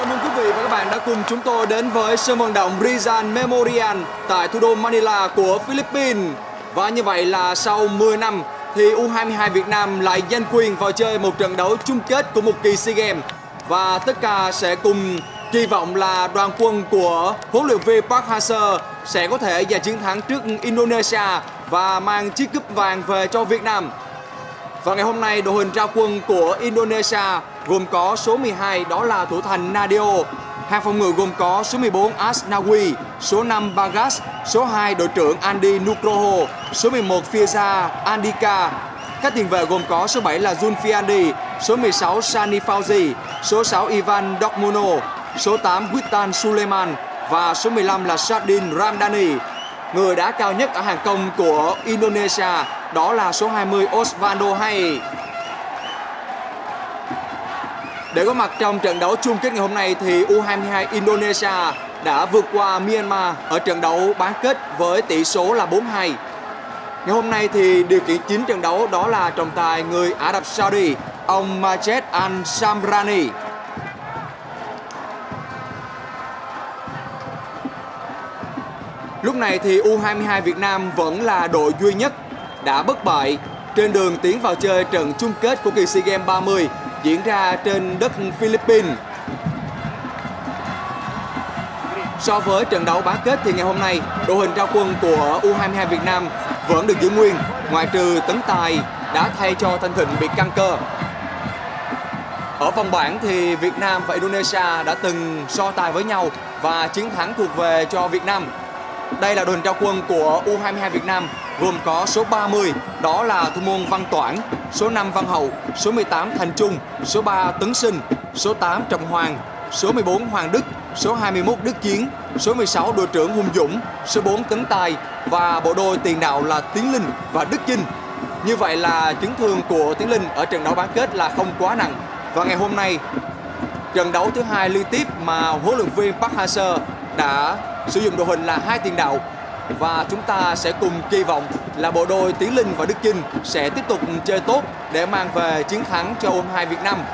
Chào mừng quý vị và các bạn đã cùng chúng tôi đến với sân vận động Rizal Memorial tại thủ đô Manila của Philippines. Và như vậy là sau 10 năm thì U22 Việt Nam lại giành quyền vào chơi một trận đấu chung kết của một kỳ SEA Games. Và tất cả sẽ cùng kỳ vọng là đoàn quân của huấn luyện viên Park Hang-seo sẽ có thể giành chiến thắng trước Indonesia và mang chiếc cúp vàng về cho Việt Nam. Và ngày hôm nay đội hình ra quân của Indonesia gồm có số 12 đó là thủ thành Nadio, hàng phòng ngự gồm có số 14 Asnawi, số 5 Bagas, số 2 đội trưởng Andi Nugroho, số 11 Firza Andika. Các tiền vệ gồm có số 7 là Zulfiandi, số 16 Shani Fauzi, số 6 Ivan Dokmuno, số 8 Witan Suleman và số 15 là Shadin Ramdhani. Người đá cao nhất ở hàng công của Indonesia đó là số 20 Osvaldo Hai. Để có mặt trong trận đấu chung kết ngày hôm nay thì U22 Indonesia đã vượt qua Myanmar ở trận đấu bán kết với tỷ số là 4-2. Ngày hôm nay thì điều khiển chính trận đấu đó là trọng tài người Ả Rập Saudi, ông Majed Al-Samrani. Lúc này thì U22 Việt Nam vẫn là đội duy nhất đã bất bại trên đường tiến vào chơi trận chung kết của kỳ SEA Games 30 diễn ra trên đất Philippines. So với trận đấu bán kết thì ngày hôm nay đội hình ra quân của U22 Việt Nam vẫn được giữ nguyên, ngoại trừ Tấn Tài đã thay cho Thanh Thịnh bị căng cơ. Ở vòng bảng thì Việt Nam và Indonesia đã từng so tài với nhau và chiến thắng thuộc về cho Việt Nam. Đây là đội hình ra quân của U22 Việt Nam gồm có số 30 đó là thủ môn Văn Toản, số 5 Văn Hậu, số 18 Thành Trung, số 3 Tấn Sinh, số 8 Trọng Hoàng, số 14 Hoàng Đức, số 21 Đức Chiến, số 16 đội trưởng Hùng Dũng, số 4 Tấn Tài và bộ đôi tiền đạo là Tiến Linh và Đức Chinh. Như vậy là chấn thương của Tiến Linh ở trận đấu bán kết là không quá nặng. Và ngày hôm nay trận đấu thứ hai liên tiếp mà huấn luyện viên Park Hang-seo đã sử dụng đội hình là hai tiền đạo và chúng ta sẽ cùng kỳ vọng là bộ đôi Tiến Linh và Đức Chinh sẽ tiếp tục chơi tốt để mang về chiến thắng cho U22 Việt Nam.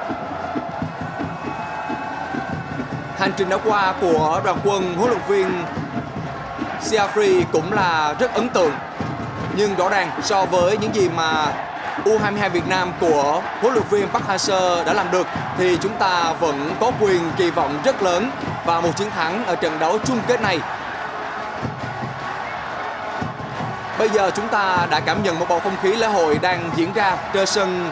Hành trình đã qua của đoàn quân huấn luyện viên Siafri cũng là rất ấn tượng, nhưng rõ ràng so với những gì mà U22 Việt Nam của huấn luyện viên Park Hang-seo đã làm được thì chúng ta vẫn có quyền kỳ vọng rất lớn vào một chiến thắng ở trận đấu chung kết này. Bây giờ chúng ta đã cảm nhận một bầu không khí lễ hội đang diễn ra trên sân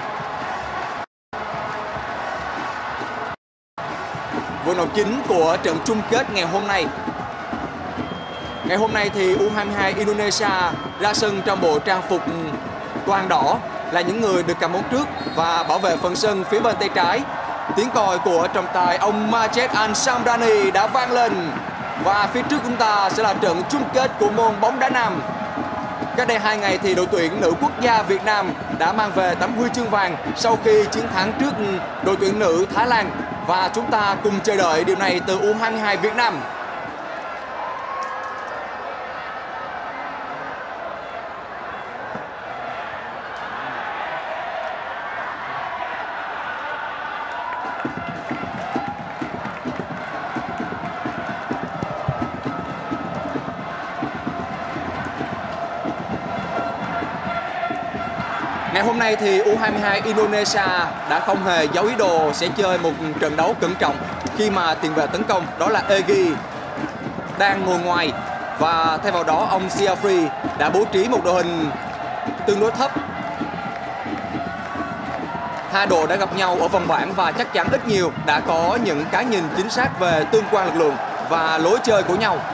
vận động chính của trận chung kết ngày hôm nay. Ngày hôm nay thì U22 Indonesia ra sân trong bộ trang phục toàn đỏ, là những người được cầm bóng trước và bảo vệ phần sân phía bên tay trái. Tiếng còi của trọng tài ông Majed Al-Samrani đã vang lên và phía trước chúng ta sẽ là trận chung kết của môn bóng đá nam. Cách đây 2 ngày thì đội tuyển nữ quốc gia Việt Nam đã mang về tấm huy chương vàng sau khi chiến thắng trước đội tuyển nữ Thái Lan và chúng ta cùng chờ đợi điều này từ U22 Việt Nam. Ngày hôm nay thì U22 Indonesia đã không hề giấu ý đồ sẽ chơi một trận đấu cẩn trọng khi mà tiền vệ tấn công đó là Egy đang ngồi ngoài và thay vào đó ông Siafri đã bố trí một đội hình tương đối thấp. Hai đội đã gặp nhau ở vòng bảng và chắc chắn ít nhiều đã có những cái nhìn chính xác về tương quan lực lượng và lối chơi của nhau.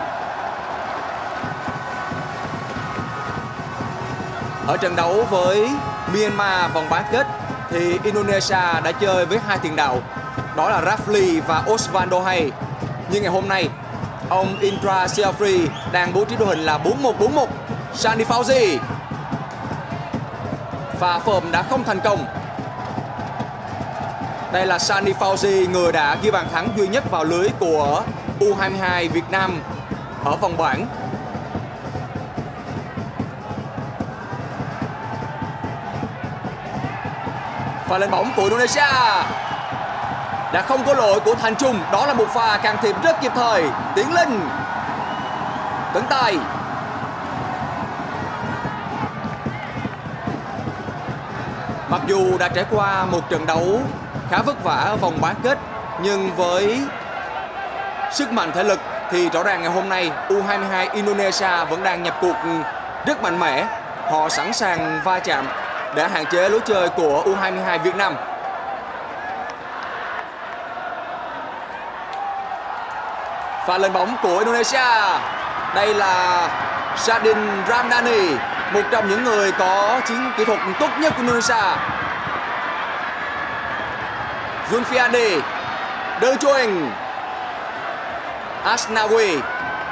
Ở trận đấu với Myanmar vòng bán kết thì Indonesia đã chơi với hai tiền đạo đó là Rafli và Osvaldo Hai. Nhưng ngày hôm nay ông Indra Siafri đang bố trí đội hình là 4-1-4-1. Shani Fauzi và phờm đã không thành công. Đây là Shani Fauzi, người đã ghi bàn thắng duy nhất vào lưới của U22 Việt Nam ở vòng bảng. Và lên bóng của Indonesia. đã không có lỗi của Thành Trung. Đó là một pha can thiệp rất kịp thời. Tiến Linh, Tấn Tài, mặc dù đã trải qua một trận đấu khá vất vả ở vòng bán kết, nhưng với sức mạnh thể lực thì rõ ràng ngày hôm nay U22 Indonesia vẫn đang nhập cuộc rất mạnh mẽ. Họ sẵn sàng va chạm để hạn chế lối chơi của U22 Việt Nam. Pha lên bóng của Indonesia. Đây là Shadin Ramdhani, một trong những người có chiến kỹ thuật tốt nhất của Indonesia. Zulfiandi, De Jong, Asnawi,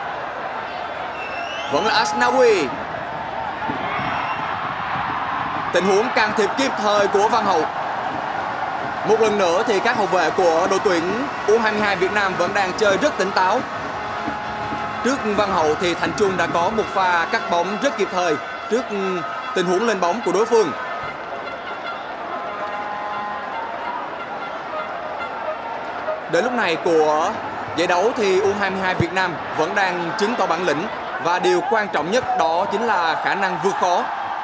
vẫn là Asnawi. Tình huống can thiệp kịp thời của Văn Hậu. Một lần nữa thì các hậu vệ của đội tuyển U22 Việt Nam vẫn đang chơi rất tỉnh táo. Trước Văn Hậu thì Thành Trung đã có một pha cắt bóng rất kịp thời trước tình huống lên bóng của đối phương. Đến lúc này của giải đấu thì U22 Việt Nam vẫn đang chứng tỏ bản lĩnh, và điều quan trọng nhất đó chính là khả năng vượt khó.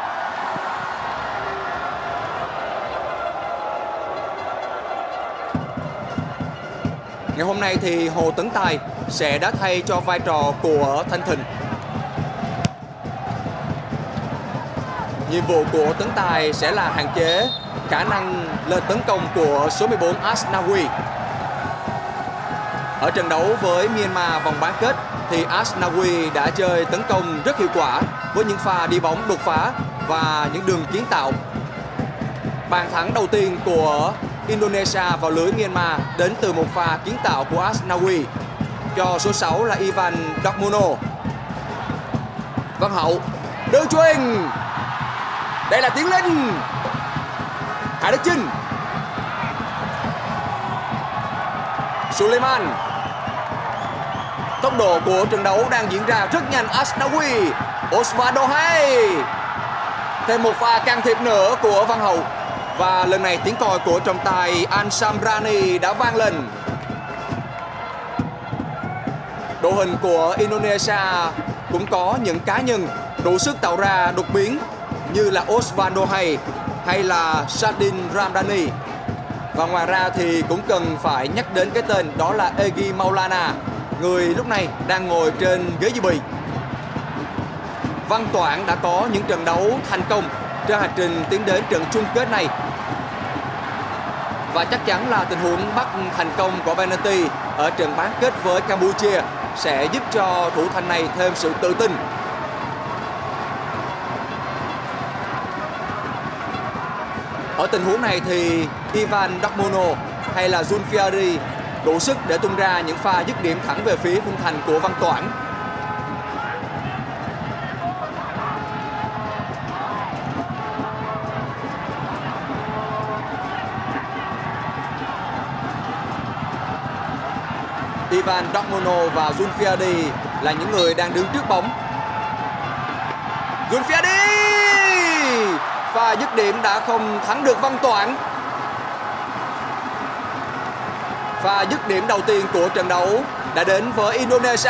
Ngày hôm nay thì Hồ Tấn Tài sẽ đá thay cho vai trò của Thanh Thịnh. Nhiệm vụ của Tấn Tài sẽ là hạn chế khả năng lên tấn công của số 14 Asnawi. Ở trận đấu với Myanmar vòng bán kết thì Asnawi đã chơi tấn công rất hiệu quả với những pha đi bóng đột phá và những đường kiến tạo. Bàn thắng đầu tiên của Indonesia vào lưới Myanmar đến từ một pha kiến tạo của Asnawi cho số 6 là Ivan Dakmono. Văn Hậu, De Jong. Đây là Tiến Linh, Hải Đức Chinh, Suleiman. Tốc độ của trận đấu đang diễn ra rất nhanh. Asnawi, Osvaldo Hay. Thêm một pha can thiệp nữa của Văn Hậu. Và lần này tiếng còi của trọng tài Ansamrani đã vang lên. Đội hình của Indonesia cũng có những cá nhân đủ sức tạo ra đột biến như là Osvaldo hay là Shadin Ramdhani. Và ngoài ra thì cũng cần phải nhắc đến cái tên đó là Egy Maulana, người lúc này đang ngồi trên ghế dự bị. Văn Toản đã có những trận đấu thành công trên hành trình tiến đến trận chung kết này. Và chắc chắn là tình huống bắt thành công của penalty ở trận bán kết với Campuchia sẽ giúp cho thủ thành này thêm sự tự tin. Ở tình huống này thì Ivan Dakmono hay là Zulfiandi đủ sức để tung ra những pha dứt điểm thẳng về phía khung thành của Văn Toản. Ivan Dakmono và Zulfiandi là những người đang đứng trước bóng. Zulfiandi! Pha dứt điểm đã không thắng được Văn Toản. Pha dứt điểm đầu tiên của trận đấu đã đến với Indonesia.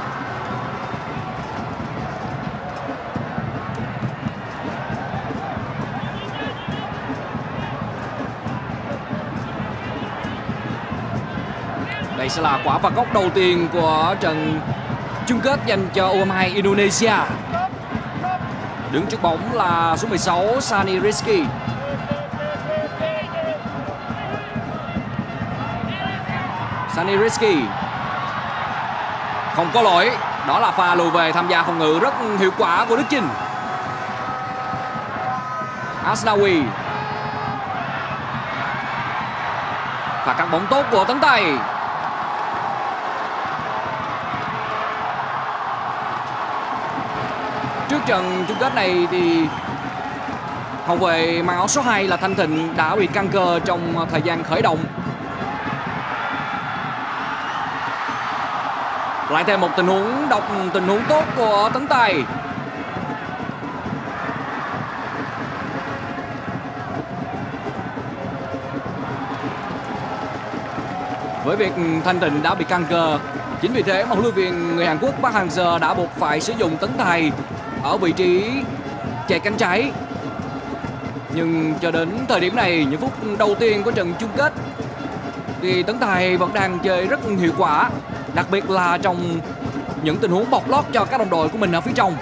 Đây sẽ là quả phạt góc đầu tiên của trận chung kết dành cho U22 Indonesia. Đứng trước bóng là số 16 Sani Rizky. Sani Rizky không có lỗi. Đó là pha lùi về tham gia phòng ngự rất hiệu quả của Đức Chinh. Asnawi. Và cắt bóng tốt của Tấn Tài. Trước trận chung kết này thì hậu vệ mang áo số 2 là Thanh Thịnh đã bị căng cơ trong thời gian khởi động. Lại thêm một tình huống độc, tình huống tốt của Tấn Tài. với việc Thanh Tịnh đã bị căng cơ. Chính vì thế mà huấn luyện viên người Hàn Quốc Park Hang-seo đã buộc phải sử dụng Tấn Tài ở vị trí chạy cánh trái. Nhưng cho đến thời điểm này, những phút đầu tiên của trận chung kết thì Tấn Tài vẫn đang chơi rất hiệu quả, đặc biệt là trong những tình huống bọc lót cho các đồng đội của mình ở phía trong.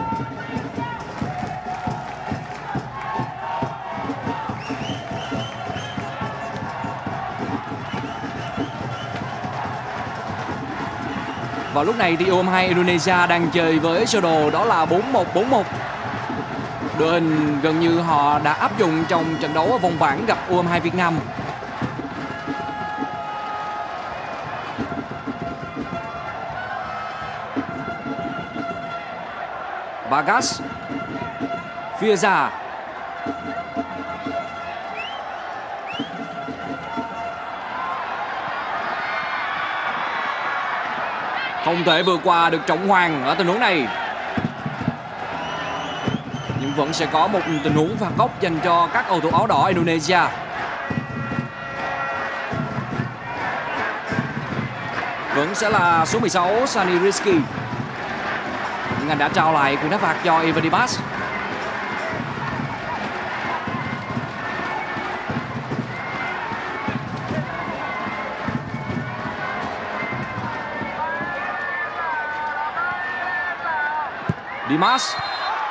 Vào lúc này thì U22 Indonesia đang chơi với sơ đồ đó là 4-1-4-1. Đội hình gần như họ đã áp dụng trong trận đấu ở vòng bảng gặp U22 Việt Nam. Bagas, Fieza, không thể vượt qua được Trọng Hoàng ở tình huống này. Nhưng vẫn sẽ có một tình huống phạt góc dành cho các cầu thủ áo đỏ Indonesia. Vẫn sẽ là số 16 Sani Rizky. Nhưng anh đã trao lại quyền đá phạt cho Evan Dimas. Dimas.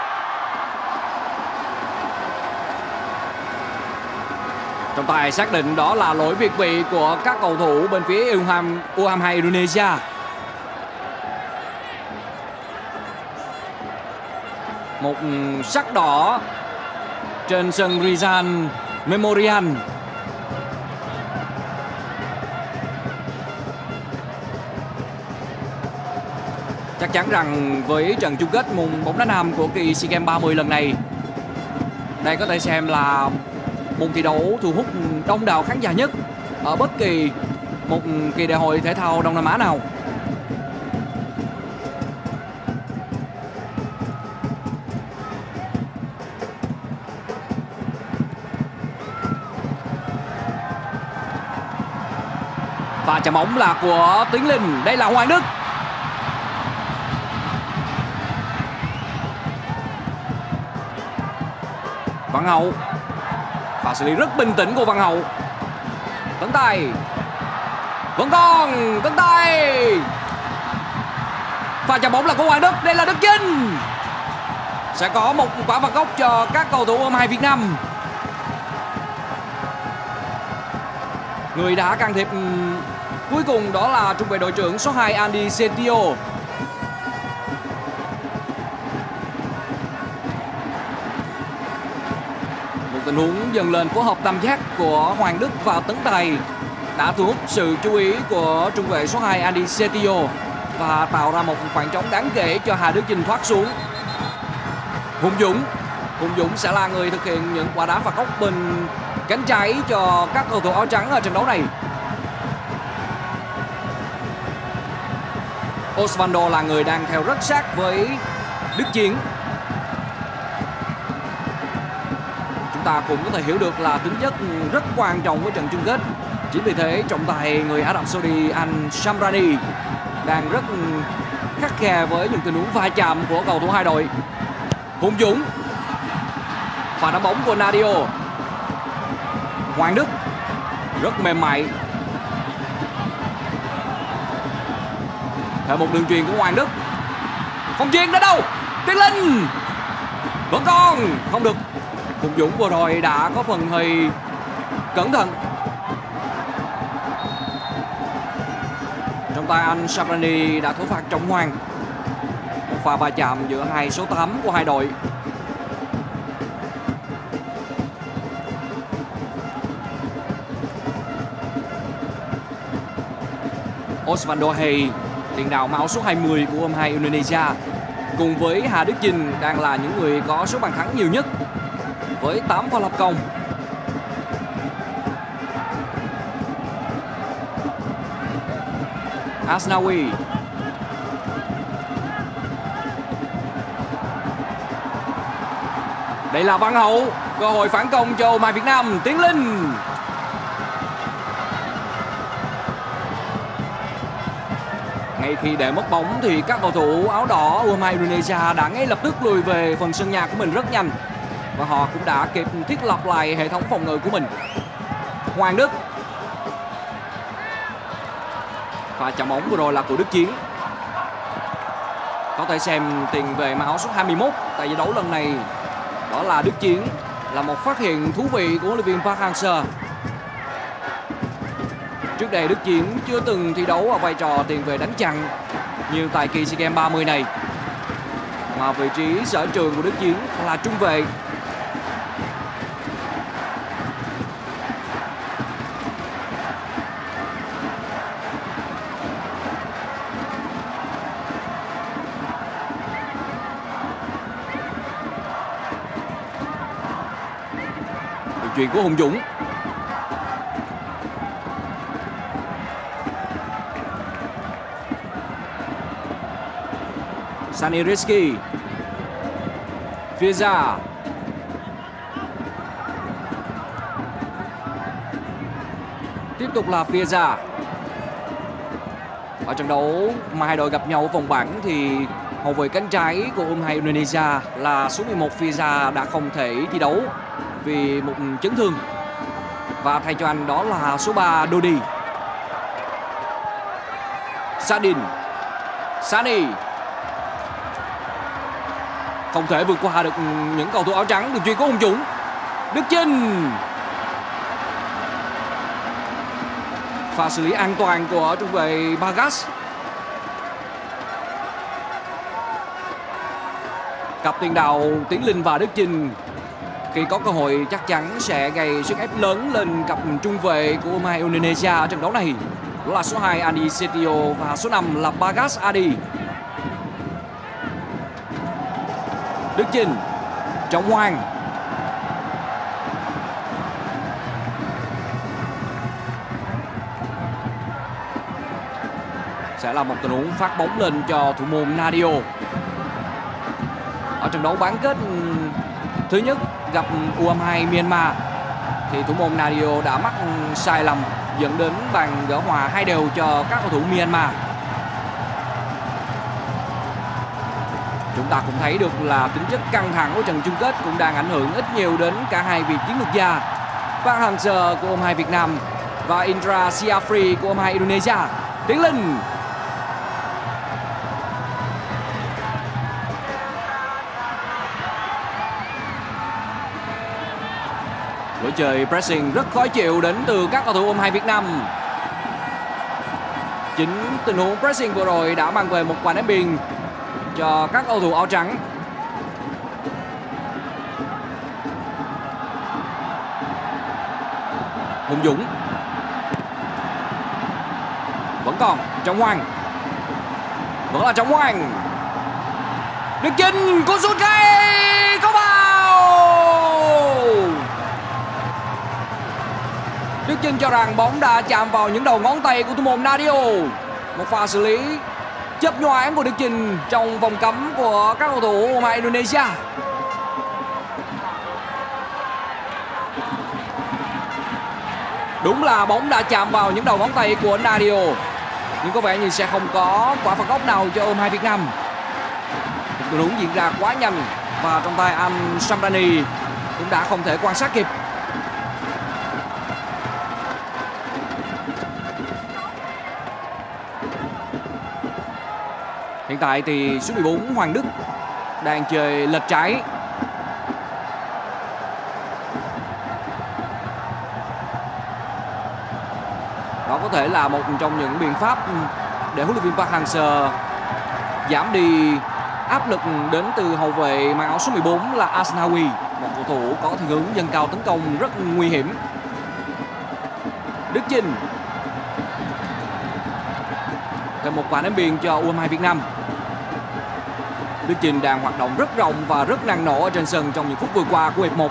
Trọng tài xác định đó là lỗi việt vị của các cầu thủ bên phía U22 Indonesia. Một sắc đỏ trên sân Rizal Memorial. Chắc chắn rằng với trận chung kết môn bóng đá nam của kỳ SEA Games 30 lần này, đây có thể xem là môn thi đấu thu hút đông đảo khán giả nhất ở bất kỳ một kỳ đại hội thể thao Đông Nam Á nào. Và chạm bóng là của Tiến Linh. Đây là Hoàng Đức. Văn Hậu. Và xử lý rất bình tĩnh của Văn Hậu. Tấn Tài. Vẫn còn Tấn Tài. Và chạm bóng là của Hoàng Đức. Đây là Đức Chinh. Sẽ có một quả phạt góc cho các cầu thủ U22 Việt Nam. Người đã can thiệp cuối cùng đó là trung vệ đội trưởng số 2 Andy Setio. Một tình huống dần lên phối hợp tam giác của Hoàng Đức và Tấn Tài đã thu hút sự chú ý của trung vệ số 2 Andy Setio và tạo ra một khoảng trống đáng kể cho Hà Đức Chinh thoát xuống. Hùng Dũng sẽ là người thực hiện những quả đá phạt góc bên cánh trái cho các cầu thủ áo trắng ở trận đấu này. Osvaldo là người đang theo rất sát với Đức Chiến. Chúng ta cũng có thể hiểu được là tính chất rất quan trọng của trận chung kết. Chính vì thế trọng tài người Ả Rập Saudi Al Shamrani đang rất khắt khe với những tình huống va chạm của cầu thủ hai đội. Hùng Dũng. Pha đá bóng của Nadio. Hoàng Đức rất mềm mại. Theo một đường truyền của Hoàng Đức. Không chuyền đến đâu. Tiến Linh vẫn còn không được. Hùng Dũng vừa rồi đã có phần hơi cẩn thận. Trọng tài Al Shamrani đã thổi phạt Trọng Hoàng. Một pha va chạm giữa hai số 8 của hai đội. Osvaldo Hay, tiền đạo áo số 20 của U22 Indonesia, cùng với Hà Đức Chinh đang là những người có số bàn thắng nhiều nhất với 8 pha lập công. Asnawi. Đây là Văn Hậu, cơ hội phản công cho U22 Việt Nam. Tiến Linh. Ngay khi để mất bóng thì các cầu thủ áo đỏ U22 Indonesia đã ngay lập tức lùi về phần sân nhà của mình rất nhanh. Và họ cũng đã kịp thiết lập lại hệ thống phòng ngự của mình. Hoàng Đức. Pha chạm bóng vừa rồi là của Đức Chiến. Có thể xem tiền vệ mặc áo số 21 tại giải đấu lần này, đó là Đức Chiến, là một phát hiện thú vị của huấn luyện viên Park Hang-seo. Trước đây Đức Chiến chưa từng thi đấu ở vai trò tiền vệ đánh chặn như tại kỳ SEA Games 30 này, mà vị trí sở trường của Đức Chiến là trung vệ. Chuyền của Hùng Dũng. Sani Rizky. Fiza. Tiếp tục là Fiza. Ở trận đấu mà hai đội gặp nhau ở vòng bảng thì hậu vệ cánh trái của U22 Indonesia là số 11 Fiza đã không thể thi đấu vì một chấn thương, và thay cho anh đó là số 3 Dodi. Sadin. Sani không thể vượt qua được những cầu thủ áo trắng. Đường chuyền của Hùng Dũng. Đức Chinh. Pha xử lý an toàn của trung vệ Bagas. Cặp tiền đạo Tiến Linh và Đức Chinh khi có cơ hội chắc chắn sẽ gây sức ép lớn lên cặp trung vệ của U22 Indonesia ở trận đấu này, đó là số 2 Adi Setio và số 5 là Bagas Adi. Đức Chinh. Trọng Hoàng. Sẽ là một tình huống phát bóng lên cho thủ môn Nadio. Ở trận đấu bán kết thứ nhất gặp U22 Myanmar thì thủ môn Nadio đã mắc sai lầm dẫn đến bàn gỡ hòa 2-2 cho các cầu thủ Myanmar. Chúng ta cũng thấy được là tính chất căng thẳng của trận chung kết cũng đang ảnh hưởng ít nhiều đến cả hai vị chiến lược gia, Park Hang-seo của U22 Việt Nam và Indra Syafri của U22 Indonesia. Tiến Linh. Lối chơi pressing rất khó chịu đến từ các cầu thủ U22 Việt Nam. Chính tình huống pressing vừa rồi đã mang về một quả ném biên cho các cầu thủ áo trắng. Hùng Dũng. Vẫn còn Trọng Hoàng. Vẫn là Trọng Hoàng. Đức Chinh. Cú sút hay. Có vào. Đức Chinh cho rằng bóng đã chạm vào những đầu ngón tay của thủ môn Nadio. Một pha xử lý chớp nhoáng của Đức Chinh trong vòng cấm của các cầu thủ U22 Indonesia. Đúng là bóng đã chạm vào những đầu ngón tay của Nadio, nhưng có vẻ như sẽ không có quả phạt góc nào cho U22 Việt Nam. Tình huống diễn ra quá nhanh và trong tay anh Samdani cũng đã không thể quan sát kịp. Hiện tại thì số 14 Hoàng Đức đang chơi lệch trái. Đó có thể là một trong những biện pháp để huấn luyện viên Park Hang-seo giảm đi áp lực đến từ hậu vệ mang áo số 14 là Asnawi, một cầu thủ có thiên hướng dâng cao tấn công rất nguy hiểm. Đức Chinh. Thêm một quả ném biên cho U22 Việt Nam. Đức Chinh đang hoạt động rất rộng và rất năng nổ ở trên sân trong những phút vừa qua của hiệp 1.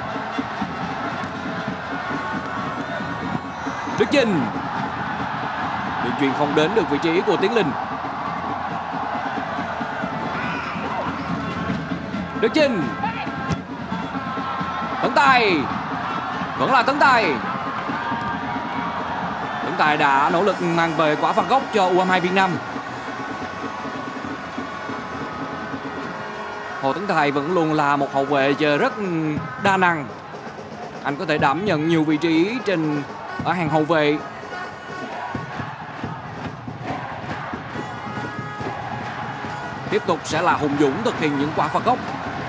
Đức Chinh. Đường chuyền không đến được vị trí của Tiến Linh. Đức Chinh. Tấn Tài. Vẫn là Tấn Tài. Tấn Tài đã nỗ lực mang về quả phạt góc cho U22 Việt Nam. Hồ Tấn Tài vẫn luôn là một hậu vệ chơi rất đa năng. Anh có thể đảm nhận nhiều vị trí ở hàng hậu vệ. Tiếp tục sẽ là Hùng Dũng thực hiện những quả phạt góc.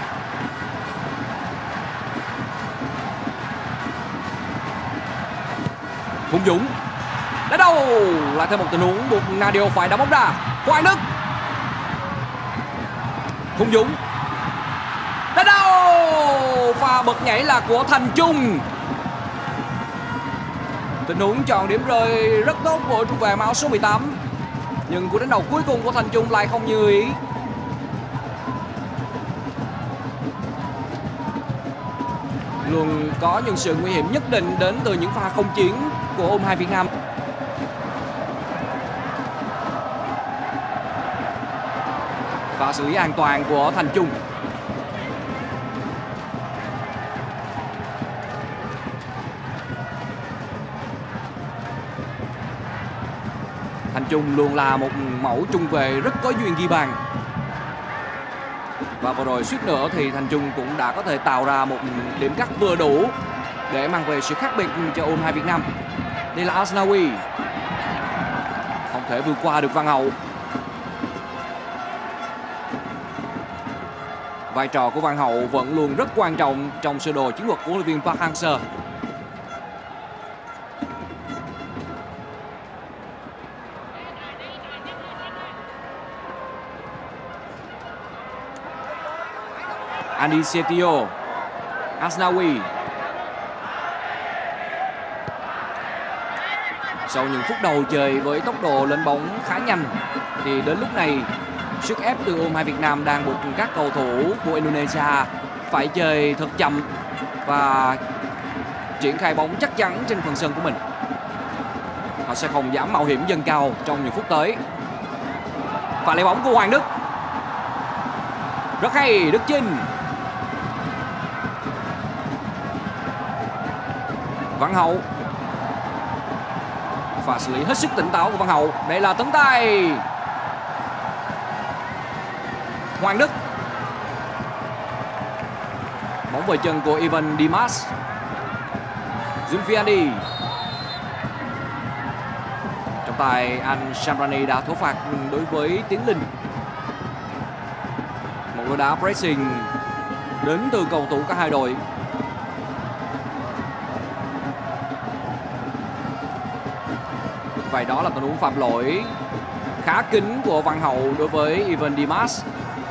Hùng Dũng đá đâu, lại thêm một tình huống buộc Nadio phải đá bóng ra. Hoàng Đức, Hùng Dũng đá đâu, pha bật nhảy là của Thành Trung. Tình huống chọn điểm rơi rất tốt của trung vệ áo số 18, nhưng cú đánh đầu cuối cùng của Thành Trung lại không như ý. Luôn có những sự nguy hiểm nhất định đến từ những pha không chiến của U22 Việt Nam. Và xử lý an toàn của Thành Trung. Thành Trung luôn là một mẫu trung vệ rất có duyên ghi bàn. Và vừa rồi suýt nữa thì Thành Trung cũng đã có thể tạo ra một điểm cắt vừa đủ để mang về sự khác biệt cho U22 Việt Nam. Đây là Asnawi, không thể vượt qua được Văn Hậu. Vai trò của Văn Hậu vẫn luôn rất quan trọng trong sơ đồ chiến thuật của huấn luyện viên Park Hang-seo. Andy Setio, Asnawi. Sau những phút đầu chơi với tốc độ lên bóng khá nhanh thì đến lúc này sức ép từ U22 Việt Nam đang buộc các cầu thủ của Indonesia phải chơi thật chậm và triển khai bóng chắc chắn trên phần sân của mình. Họ sẽ không dám mạo hiểm dâng cao trong những phút tới. Và lấy bóng của Hoàng Đức, rất hay, Đức Chinh. Văn Hậu, và xử lý hết sức tỉnh táo của Văn Hậu. Đây là Tấn Tài. Hoàng Đức, bóng về chân của Ivan Dimas. Zulfiandi, trong tay anh Shamrani đã thổi phạt đối với Tiến Linh. Một đội đá pressing đến từ cầu thủ cả hai đội. Vậy đó là tình huống phạm lỗi khá kín của Văn Hậu đối với Ivan Dimas.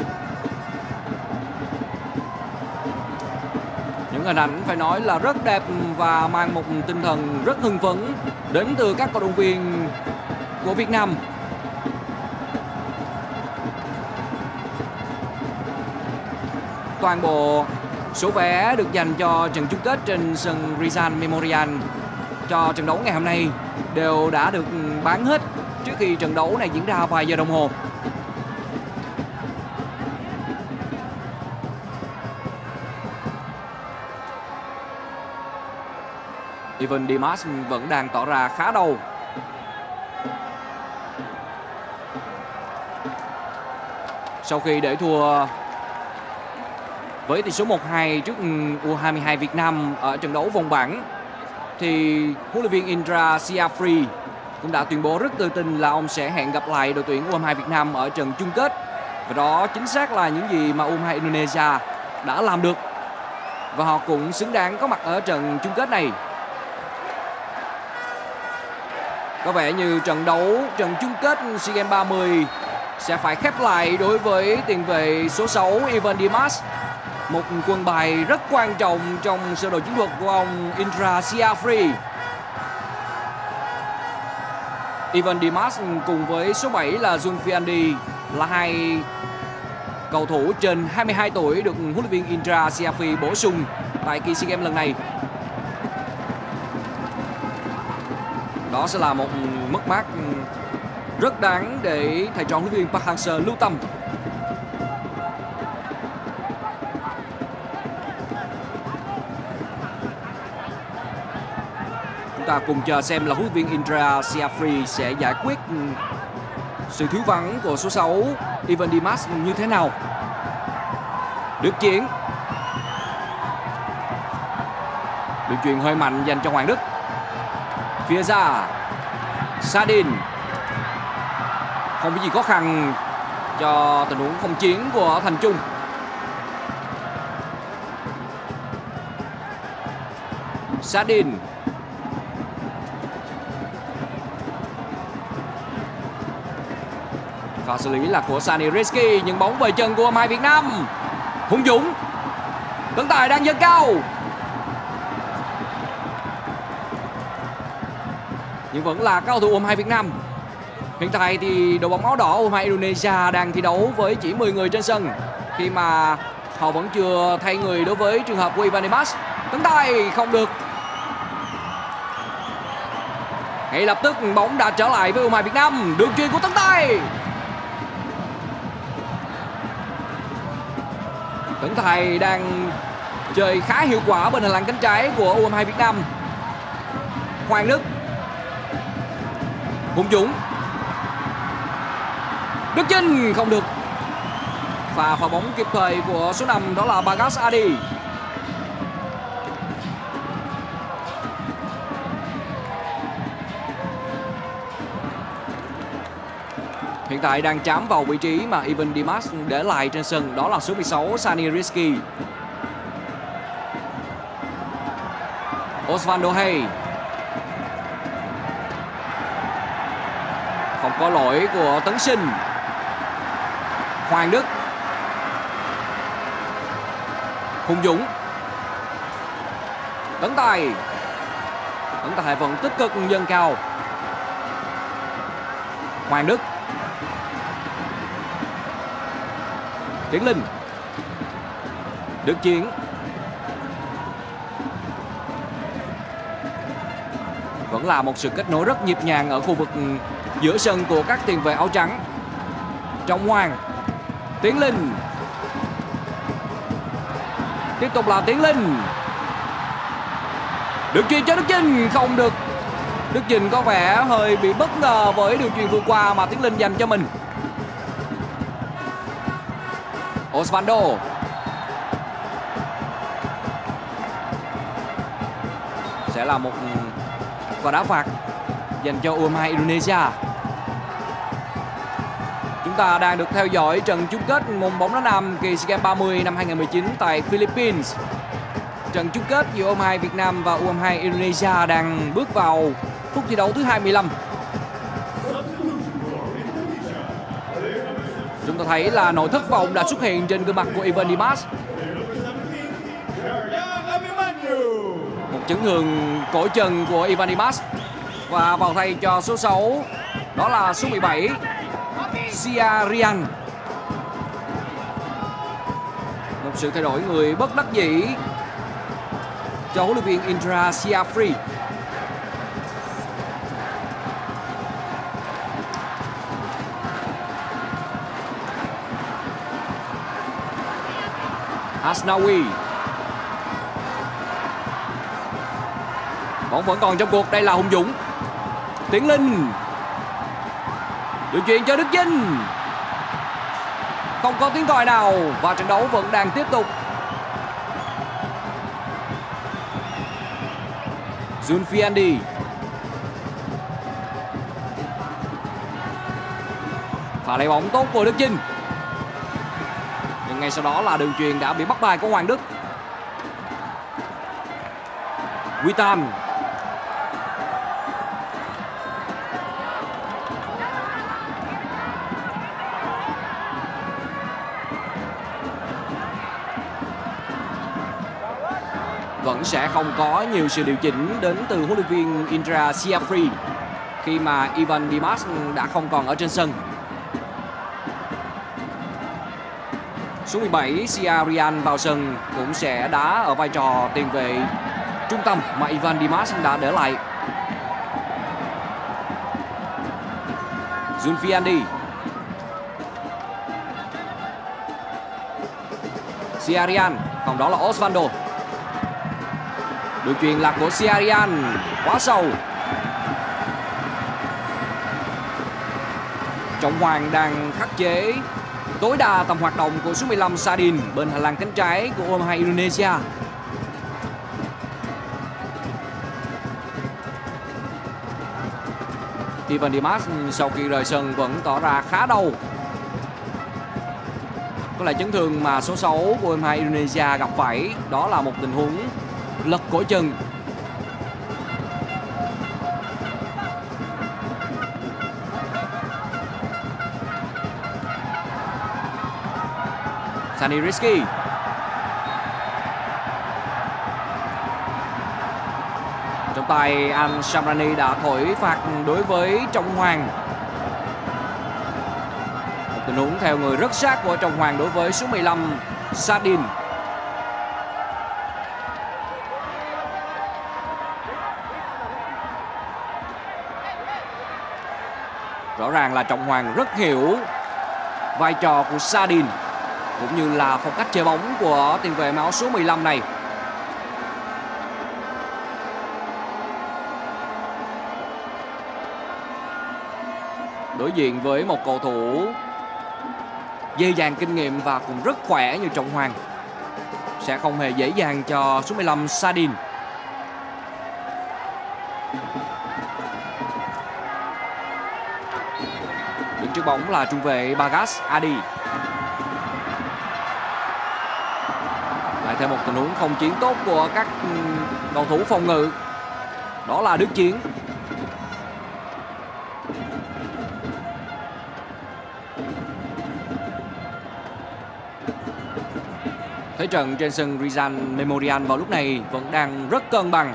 Những hình ảnh phải nói là rất đẹp và mang một tinh thần rất hưng phấn đến từ các cổ động viên của Việt Nam. Toàn bộ số vé được dành cho trận chung kết trên sân Rizal Memorial cho trận đấu ngày hôm nay đều đã được bán hết trước khi trận đấu này diễn ra vài giờ đồng hồ. Ivan Dimas vẫn đang tỏ ra khá đau. Sau khi để thua với tỷ số 1-2 trước U22 Việt Nam ở trận đấu vòng bảng, thì huấn luyện viên Indra Syafri cũng đã tuyên bố rất tự tin là ông sẽ hẹn gặp lại đội tuyển U22 Việt Nam ở trận chung kết. Và đó chính xác là những gì mà U22 Indonesia đã làm được. Và họ cũng xứng đáng có mặt ở trận chung kết này. Có vẻ như trận chung kết SEA Games 30 sẽ phải khép lại đối với tiền vệ số 6 Ivan Dimas. Một quân bài rất quan trọng trong sơ đồ chiến thuật của ông Indra Syafri. Ivan Dimas cùng với số 7 là Zulfiandi là hai cầu thủ trên 22 tuổi được huấn luyện viên Indra Syafri bổ sung tại kỳ SEA Games lần này. Đó sẽ là một mất mát rất đáng để thầy trò huấn luyện viên Park Hang-seo lưu tâm. Chúng ta cùng chờ xem là huấn luyện viên Indra Syafri sẽ giải quyết sự thiếu vắng của số 6 Ivan Dimas như thế nào. Được chuyển. Đường chuyền hơi mạnh dành cho Hoàng Đức. Phía ra Sadin. Không có gì khó khăn cho tình huống không chiến của Thành Trung. Sadin. Pha xử lý là của Sani Rizky, nhưng bóng về chân của U22 Việt Nam. Hùng Dũng. Tấn Tài đang dâng cao. Nhưng vẫn là cao thủ U22 Việt Nam. Hiện tại thì đội bóng áo đỏ U22 Indonesia đang thi đấu với chỉ 10 người trên sân, khi mà họ vẫn chưa thay người đối với trường hợp của Ivan Dimas. Tấn Tài không được. Ngay lập tức bóng đã trở lại với U22 Việt Nam. Đường chuyền của Tấn Tài. Tấn Tài đang chơi khá hiệu quả bên hành lang cánh trái của U22 Việt Nam. Hoàng Đức. Hùng Dũng. Đức Chinh không được. Và pha bóng kịp thời của số 5 đó là Bagas Adi. Hiện tại đang chạm vào vị trí mà Ivan Dimas để lại trên sân, đó là số 16 Sani Rizky. Osvaldo Hay. Không có lỗi của Tấn Sinh. Hoàng Đức. Hùng Dũng. Tấn Tài. Tấn Tài vẫn tích cực dâng cao. Hoàng Đức. Tiến Linh. Được chuyển. Vẫn là một sự kết nối rất nhịp nhàng ở khu vực giữa sân của các tiền vệ áo trắng. Trọng Hoàng. Tiến Linh. Tiếp tục là Tiến Linh. Được chuyền cho Đức Chinh. Không được. Đức Chinh có vẻ hơi bị bất ngờ với đường chuyền vừa qua mà Tiến Linh dành cho mình. Osvaldo. Sẽ là một quả đá phạt dành cho U22 Indonesia. Chúng ta đang được theo dõi trận chung kết môn bóng đá nam kỳ SEA Games 30 năm 2019 tại Philippines. Trận chung kết giữa U22 Việt Nam và U22 Indonesia đang bước vào phút thi đấu thứ 25. Chúng ta thấy là nỗi thất vọng đã xuất hiện trên gương mặt của Ivan Dimas. Một chấn thương cổ chân của Ivan Dimas. Và vào thay cho số 6 đó là số 17 Sia Rian. Một sự thay đổi người bất đắc dĩ cho huấn luyện viên Indra Syafri. Asnawi. Bóng vẫn còn trong cuộc. Đây là Hùng Dũng. Tiến Linh. Được chuyền cho Đức Chinh. Không có tiếng còi nào và trận đấu vẫn đang tiếp tục. Zulfiandi. Pha lấy bóng tốt của Đức Chinh. Nhưng ngay sau đó là đường chuyền đã bị bắt bài của Hoàng Đức. Witan. Vẫn sẽ không có nhiều sự điều chỉnh đến từ huấn luyện viên Indra Syafri khi mà Ivan Dimas đã không còn ở trên sân. Số 17 Sia Rian vào sân cũng sẽ đá ở vai trò tiền vệ trung tâm mà Ivan Dimas đã để lại. Zulfiandi. Sia Rian, còn đó là Osvaldo. Đường chuyền là của Sia Rian, quá sâu. Trọng Hoàng đang khắc chế tối đa tầm hoạt động của số 15 Sadin bên hành lang cánh trái của U22 Indonesia. Ivan Dimas sau khi rời sân vẫn tỏ ra khá đau. Có lẽ chấn thương mà số 6 của U22 Indonesia gặp phải đó là một tình huống lật cổ chân. Sani Rizky. Trong tay Al Shamrani đã thổi phạt đối với Trọng Hoàng. Một tình huống theo người rất sát của Trọng Hoàng đối với số 15 Sadin. Rõ ràng là Trọng Hoàng rất hiểu vai trò của Sadin cũng như là phong cách chơi bóng của tiền vệ áo số 15 này. Đối diện với một cầu thủ dễ dàng kinh nghiệm và cũng rất khỏe như Trọng Hoàng, sẽ không hề dễ dàng cho số 15 Sadin. Đứng trước bóng là trung vệ Bagas Adi. Lại thêm một tình huống không chiến tốt của các cầu thủ phòng ngự, đó là Đức Chiến. Thế trận trên sân Rizal Memorial vào lúc này vẫn đang rất cân bằng.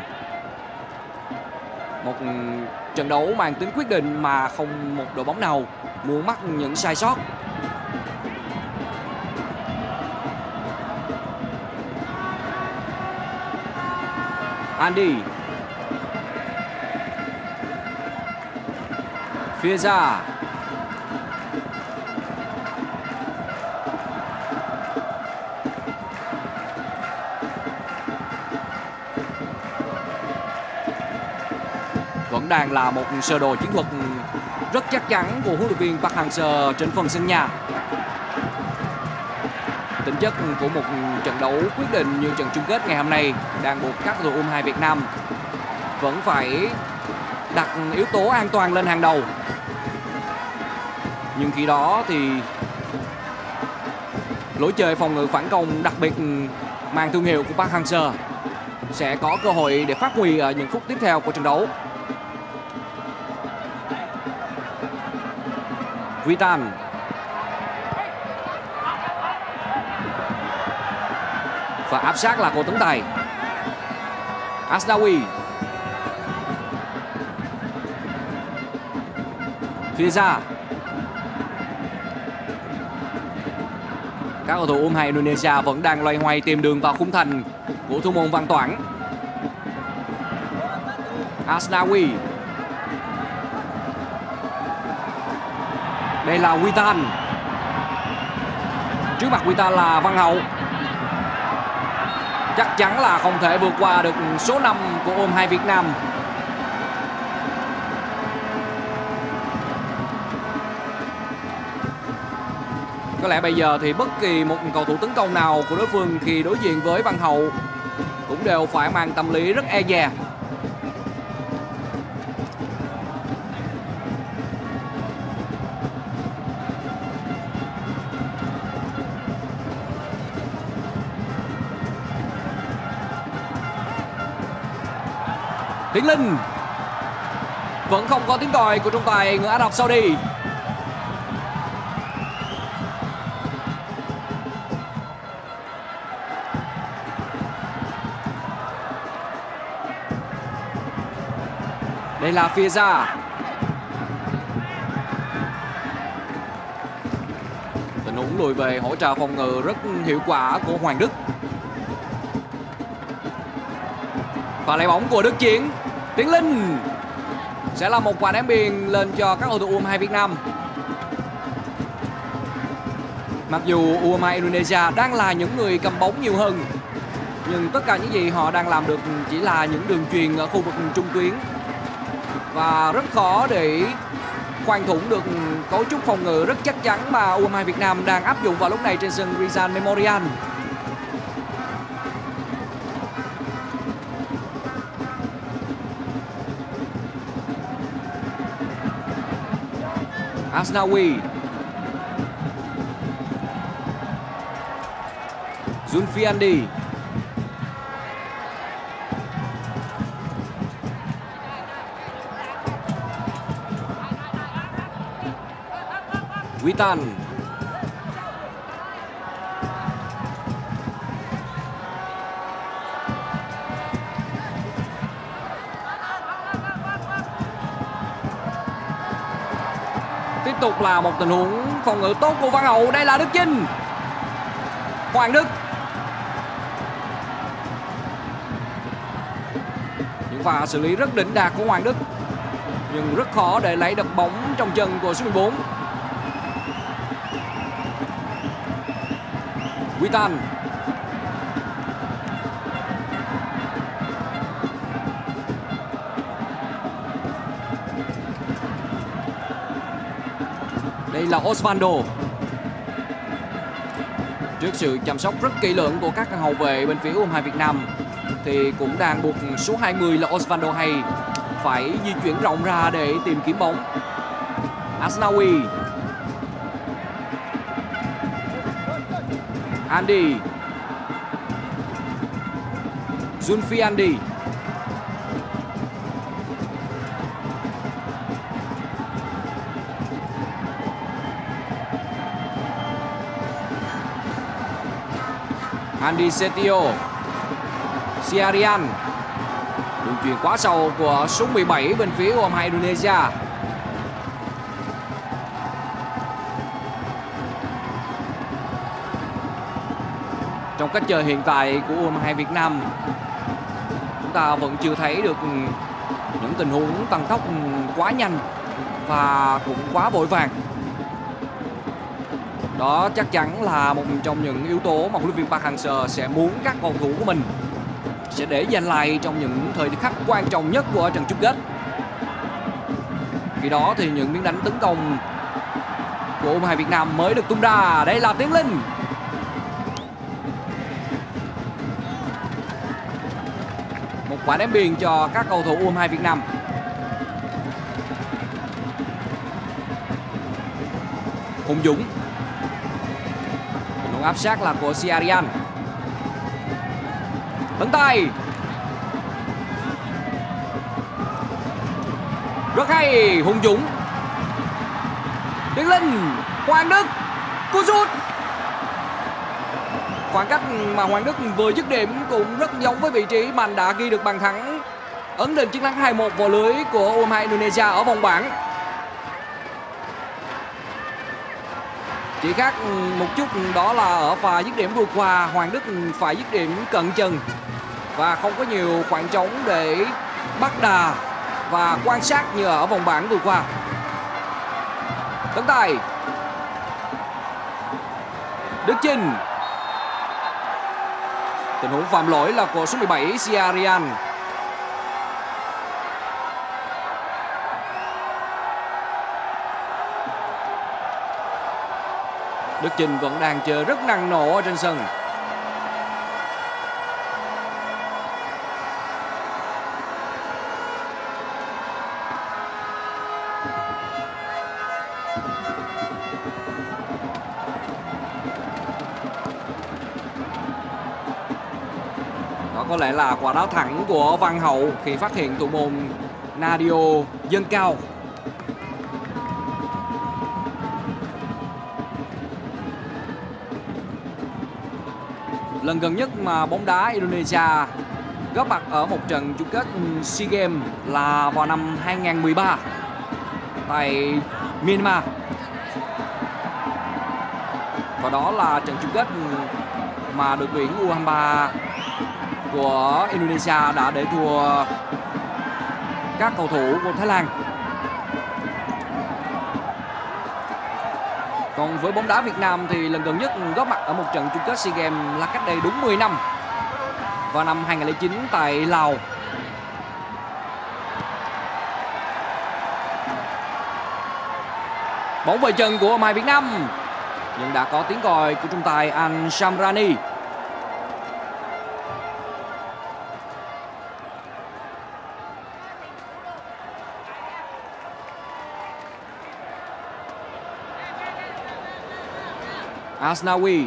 Một trận đấu mang tính quyết định mà không một đội bóng nào muốn mắc những sai sót. Andy. Phía ra. Vẫn đang là một sơ đồ chiến thuật rất chắc chắn của huấn luyện viên Park Hang-seo trên phần sân nhà. Tính chất của một trận đấu quyết định như trận chung kết ngày hôm nay đang buộc các cầu thủ U22 Việt Nam vẫn phải đặt yếu tố an toàn lên hàng đầu. Nhưng khi đó thì lối chơi phòng ngự phản công đặc biệt mang thương hiệu của Park Hang-seo sẽ có cơ hội để phát huy ở những phút tiếp theo của trận đấu. Vitan. Và áp sát là Cô Tấn Tài. Asnawi. Phía ra. Các cầu thủ U22 Indonesia vẫn đang loay hoay tìm đường vào khung thành của thủ môn Văn Toản. Asnawi. Đây là Witan. Trước mặt Witan là Văn Hậu. Chắc chắn là không thể vượt qua được số 5 của U22 Việt Nam. Có lẽ bây giờ thì bất kỳ một cầu thủ tấn công nào của đối phương khi đối diện với Văn Hậu cũng đều phải mang tâm lý rất e dè. Tiến Linh. Vẫn không có tiếng còi của trọng tài người Ả Rập Saudi. Đây là phía ra. Tình huống lùi về hỗ trợ phòng ngự rất hiệu quả của Hoàng Đức. Và lấy bóng của Đức Chiến. Tiến Linh sẽ là một quả ném biên lên cho các cầu thủ U22 Việt Nam. Mặc dù U22 Indonesia đang là những người cầm bóng nhiều hơn, nhưng tất cả những gì họ đang làm được chỉ là những đường chuyền ở khu vực trung tuyến. Và rất khó để khoan thủng được cấu trúc phòng ngự rất chắc chắn mà U22 Việt Nam đang áp dụng vào lúc này trên sân Rizal Memorial. Asnawi, Zulfiandi, Witan, tiếp tục là một tình huống phòng ngự tốt của Văn Hậu. Đây là Đức Chinh, Hoàng Đức, những pha xử lý rất đỉnh đạt của Hoàng Đức nhưng rất khó để lấy được bóng trong chân của số 14. Witan, đây là Osvaldo. Trước sự chăm sóc rất kỹ lưỡng của các hậu vệ bên phía U22 Việt Nam thì cũng đang buộc số 20 là Osvaldo Hay phải di chuyển rộng ra để tìm kiếm bóng. Asnawi, Andy, Zulfiandi, Andy Setio, Siarian, đường chuyền quá sâu của số 17 bên phía U22 Indonesia. Trong cách chơi hiện tại của U22 Việt Nam, chúng ta vẫn chưa thấy được những tình huống tăng tốc quá nhanh và cũng quá vội vàng. Đó chắc chắn là một trong những yếu tố mà huấn luyện viên Park Hang-seo sẽ muốn các cầu thủ của mình sẽ để dành lại trong những thời khắc quan trọng nhất của trận chung kết. Khi đó thì những miếng đánh tấn công của U22 Việt Nam mới được tung ra. Đây là Tiến Linh, một quả ném biên cho các cầu thủ U22 Việt Nam. Hùng Dũng, tình huống áp sát là của Siarian. Tấn tay rất hay, Hùng Dũng, Tiến Linh, Hoàng Đức, cú sút. Khoảng cách mà Hoàng Đức vừa dứt điểm cũng rất giống với vị trí mà anh đã ghi được bàn thắng ấn định chiến thắng 2-1 vào lưới của U22 Indonesia ở vòng bảng. Chỉ khác một chút đó là ở pha dứt điểm vừa qua, Hoàng Đức phải dứt điểm cận chân và không có nhiều khoảng trống để bắt đà và quan sát như ở vòng bảng vừa qua. Tấn tài, Đức Chinh, tình huống phạm lỗi là của số 17 Siarian. Đức Chinh vẫn đang chơi rất năng nổ ở trên sân. Đó có lẽ là quả đá thẳng của Văn Hậu khi phát hiện thủ môn Nadio dâng cao. Lần gần nhất mà bóng đá Indonesia góp mặt ở một trận chung kết SEA Games là vào năm 2013 tại Myanmar. Và đó là trận chung kết mà đội tuyển U23 của Indonesia đã để thua các cầu thủ của Thái Lan. Còn với bóng đá Việt Nam thì lần gần nhất góp mặt ở một trận chung kết SEA Games là cách đây đúng 10 năm, vào năm 2009 tại Lào. Bóng về chân của U22 Việt Nam, nhưng đã có tiếng còi của trọng tài Al Shamrani. Asnawi.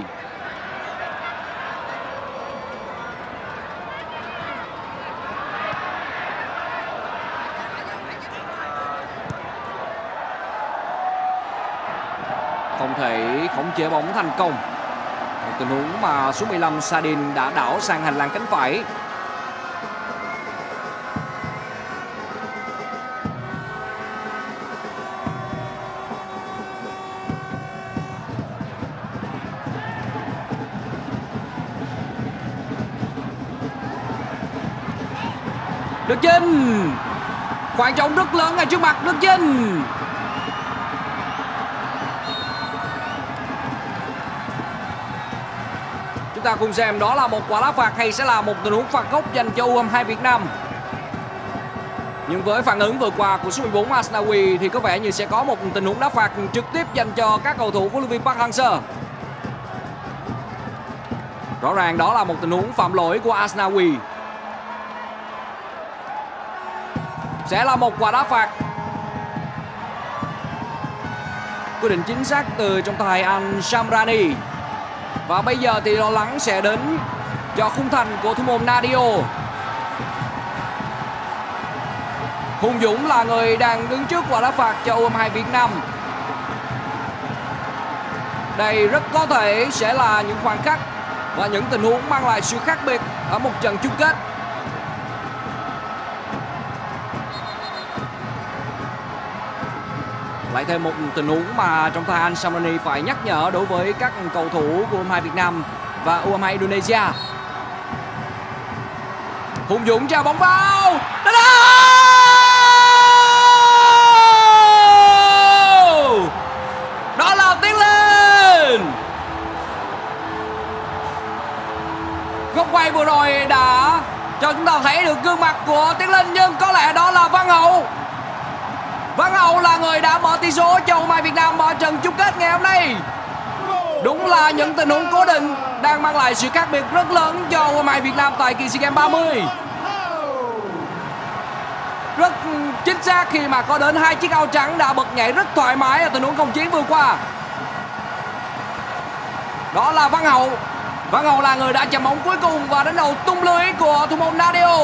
Không thể khống chế bóng thành công. Một tình huống mà số 15 Sadin đã đảo sang hành lang cánh phải. Đức Chinh, khoảng trống rất lớn ngay trước mặt Đức Chinh. Chúng ta cùng xem đó là một quả đá phạt hay sẽ là một tình huống phạt góc dành cho U22 Việt Nam. Nhưng với phản ứng vừa qua của số 14 Asnawi thì có vẻ như sẽ có một tình huống đá phạt trực tiếp dành cho các cầu thủ của huấn luyện viên Park Hang-seo. Rõ ràng đó là một tình huống phạm lỗi của Asnawi. Sẽ là một quả đá phạt. Quyết định chính xác từ trọng tài Al Shamrani. Và bây giờ thì lo lắng sẽ đến cho khung thành của thủ môn Nadio. Hùng Dũng là người đang đứng trước quả đá phạt cho U22 Việt Nam. Đây rất có thể sẽ là những khoảnh khắc và những tình huống mang lại sự khác biệt ở một trận chung kết. Lại thêm một tình huống mà trọng tài Al Shamrani phải nhắc nhở đối với các cầu thủ của U22 Việt Nam và U22 Indonesia. Hùng Dũng trao bóng vào. Đó là Tiến Linh. Góc quay vừa rồi đã cho chúng ta thấy được gương mặt của Tiến Linh, nhưng có lẽ đó là Văn Hậu. Văn Hậu là người đã mở tỷ số cho U22 Việt Nam ở trận chung kết ngày hôm nay. Đúng là những tình huống cố định đang mang lại sự khác biệt rất lớn cho U22 Việt Nam tại kỳ SEA Games 30. Rất chính xác khi mà có đến 2 chiếc áo trắng đã bật nhảy rất thoải mái ở tình huống không chiến vừa qua. Đó là Văn Hậu. Văn Hậu là người đã chạm bóng cuối cùng và đánh đầu tung lưới của thủ môn Nadio.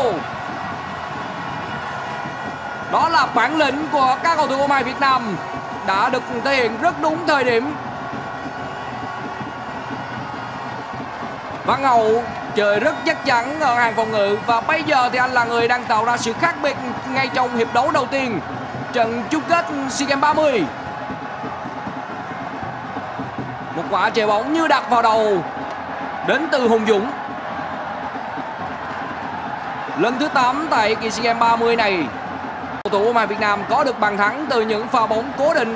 Đó là bản lĩnh của các cầu thủ U22 Việt Nam đã được thể hiện rất đúng thời điểm. Văn Hậu chơi rất chắc chắn ở hàng phòng ngự và bây giờ thì anh là người đang tạo ra sự khác biệt ngay trong hiệp đấu đầu tiên trận chung kết SEA Games 30. Một quả chuyền bóng như đặt vào đầu đến từ Hùng Dũng. Lần thứ 8 tại kỳ SEA Games 30 này, cầu thủ U22 Việt Nam có được bàn thắng từ những pha bóng cố định.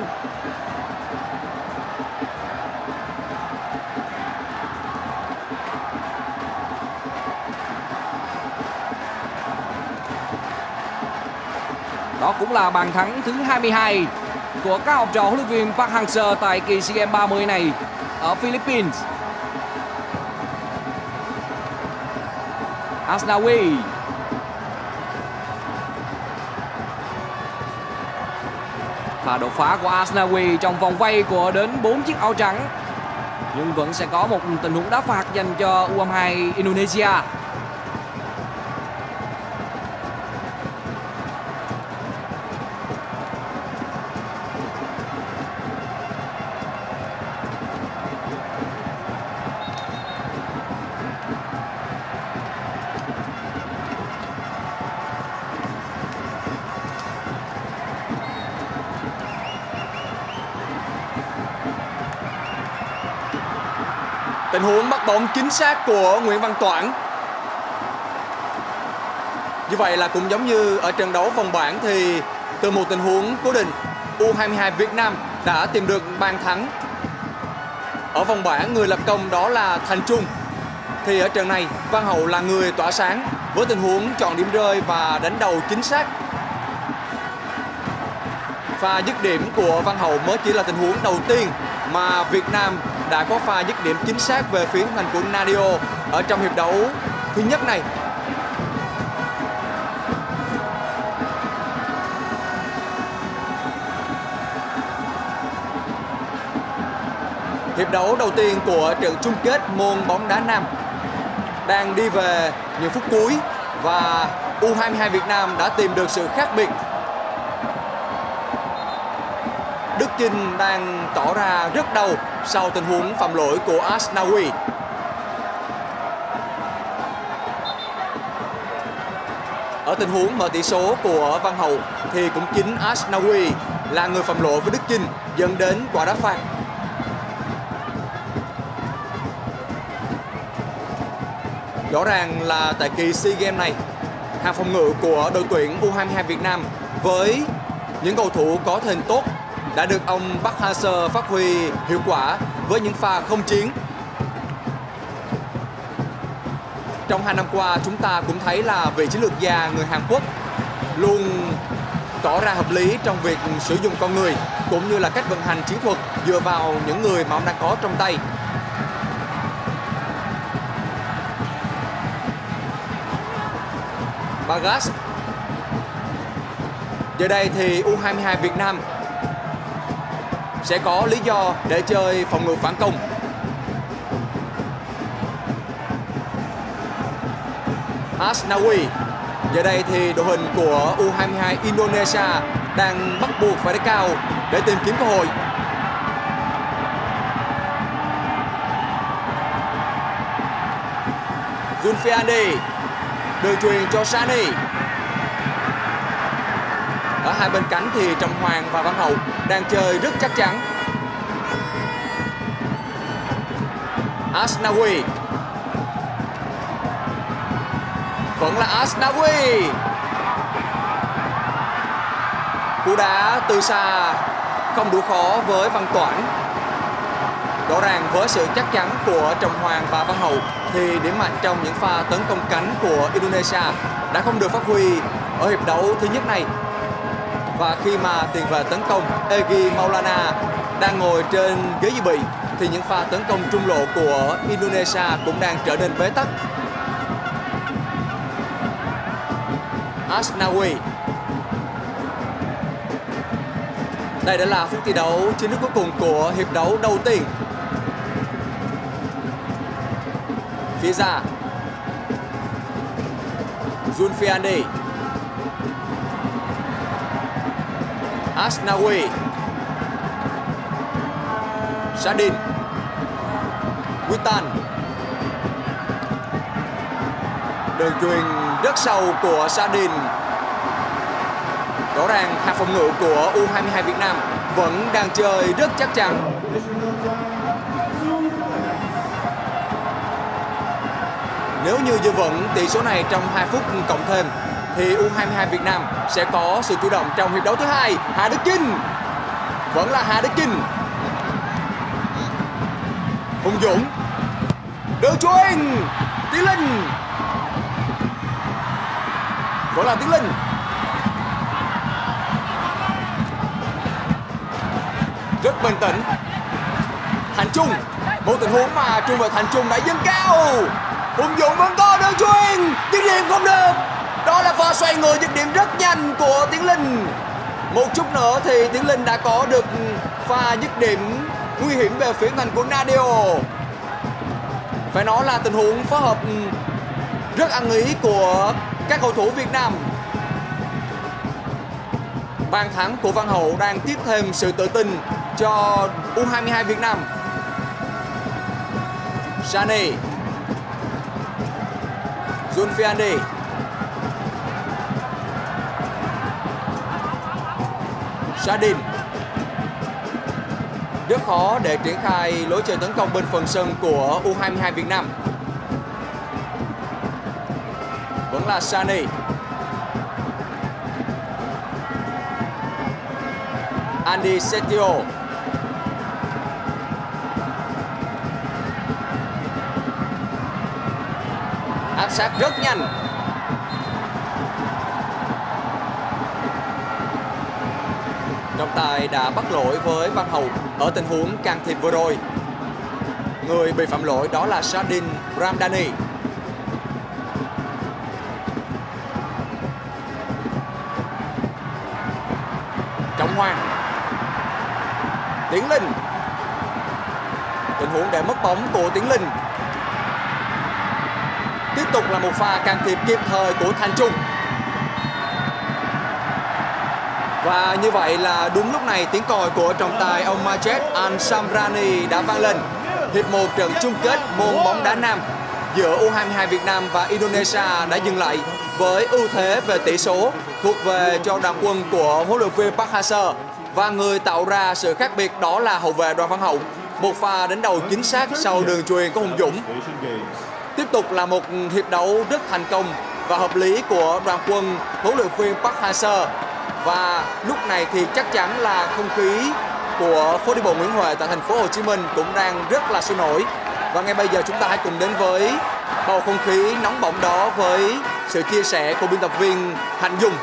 Đó cũng là bàn thắng thứ 22 của các học trò huấn luyện viên Park Hang-seo tại kỳ SEA Games 30 này ở Philippines. Asnawi. Pha đột phá của Asnawi trong vòng vây của đến 4 chiếc áo trắng. Nhưng vẫn sẽ có một tình huống đá phạt dành cho U22 Indonesia. Tình huống bắt bóng chính xác của Nguyễn Văn Toản. Như vậy là cũng giống như ở trận đấu vòng bảng thì từ một tình huống cố định, U22 Việt Nam đã tìm được bàn thắng. Ở vòng bảng người lập công đó là Thành Trung. Thì ở trận này Văn Hậu là người tỏa sáng với tình huống chọn điểm rơi và đánh đầu chính xác. Pha dứt điểm của Văn Hậu mới chỉ là tình huống đầu tiên mà Việt Nam đã có pha dứt điểm chính xác về phía khung thành của Nadio ở trong hiệp đấu thứ nhất này. Hiệp đấu đầu tiên của trận chung kết môn bóng đá nam đang đi về những phút cuối và U22 Việt Nam đã tìm được sự khác biệt. Đức Chinh đang tỏ ra rất đau sau tình huống phạm lỗi của Asnawi. Ở tình huống mở tỷ số của Văn Hậu thì cũng chính Asnawi là người phạm lỗi với Đức Chinh dẫn đến quả đá phạt. Rõ ràng là tại kỳ SEA Games này, hàng phòng ngự của đội tuyển U22 Việt Nam với những cầu thủ có thể hình tốt đã được ông Park Hang-seo phát huy hiệu quả với những pha không chiến. Trong 2 năm qua, chúng ta cũng thấy là vị chiến lược gia người Hàn Quốc luôn tỏ ra hợp lý trong việc sử dụng con người cũng như là cách vận hành chiến thuật dựa vào những người mà ông đang có trong tay. Bagas. Giờ đây thì U22 Việt Nam sẽ có lý do để chơi phòng ngự phản công. Asnawi. Giờ đây thì đội hình của U22 Indonesia đang bắt buộc phải đá cao để tìm kiếm cơ hội. Zulfiandi. Đường truyền cho Sani. Ở hai bên cánh thì Trọng Hoàng và Văn Hậu đang chơi rất chắc chắn. Asnawi. Vẫn là Asnawi. Cú đá từ xa không đủ khó với Văn Toản. Rõ ràng với sự chắc chắn của Trọng Hoàng và Văn Hậu thì điểm mạnh trong những pha tấn công cánh của Indonesia đã không được phát huy ở hiệp đấu thứ nhất này. Và khi mà tiền vệ tấn công Egy Maulana đang ngồi trên ghế dự bị thì những pha tấn công trung lộ của Indonesia cũng đang trở nên bế tắc. Asnawi. Đây đã là phút thi đấu chính thức cuối cùng của hiệp đấu đầu tiên. Phía ra Zulfiandi. Asnawi. Sadin. Witan. Đường truyền rất sâu của Sadin. Rõ ràng hàng phòng ngự của U22 Việt Nam vẫn đang chơi rất chắc chắn. Nếu như giữ vững tỷ số này trong 2 phút cộng thêm thì U22 Việt Nam sẽ có sự chủ động trong hiệp đấu thứ hai. Hà Đức Chinh. Vẫn là Hà Đức Chinh. Hùng Dũng. Đường truyền Tiến Linh. Vẫn là Tiến Linh. Rất bình tĩnh. Thành Trung. Một tình huống mà trung vệ Thành Trung đã dâng cao. Hùng Dũng vẫn có đường truyền. Dứt điểm không được. Đó là pha xoay người dứt điểm rất nhanh của Tiến Linh. Một chút nữa thì Tiến Linh đã có được pha dứt điểm nguy hiểm về phía ngành của Nadio. Phải nói là tình huống phối hợp rất ăn ý của các cầu thủ Việt Nam. Bàn thắng của Văn Hậu đang tiếp thêm sự tự tin cho U22 Việt Nam. Sani. Zulfiandi. Sadin. Rất khó để triển khai lối chơi tấn công bên phần sân của U22 Việt Nam. Vẫn là Sani. Andy Setio. Áp sát rất nhanh. Trọng tài đã bắt lỗi với Văn Hậu ở tình huống can thiệp vừa rồi. Người bị phạm lỗi đó là Shadin Ramdani. Trọng Hoàng, Tiến Linh. Tình huống để mất bóng của Tiến Linh. Tiếp tục là một pha can thiệp kịp thời của Thành Trung. Và như vậy là đúng lúc này tiếng còi của trọng tài ông Majed Al-Samrani đã vang lên. Hiệp 1 trận chung kết môn bóng đá nam giữa U22 Việt Nam và Indonesia đã dừng lại với ưu thế về tỷ số thuộc về cho đoàn quân của huấn luyện viên Park Hang-seo, và người tạo ra sự khác biệt đó là hậu vệ Đoàn Văn Hậu. Một pha đánh đầu chính xác sau đường chuyền của Hùng Dũng. Tiếp tục là một hiệp đấu rất thành công và hợp lý của đoàn quân huấn luyện viên Park Hang-seo. Và lúc này thì chắc chắn là không khí của phố đi bộ Nguyễn Huệ tại thành phố Hồ Chí Minh cũng đang rất là sôi nổi. Và ngay bây giờ chúng ta hãy cùng đến với bầu không khí nóng bỏng đó với sự chia sẻ của biên tập viên Hạnh Dung.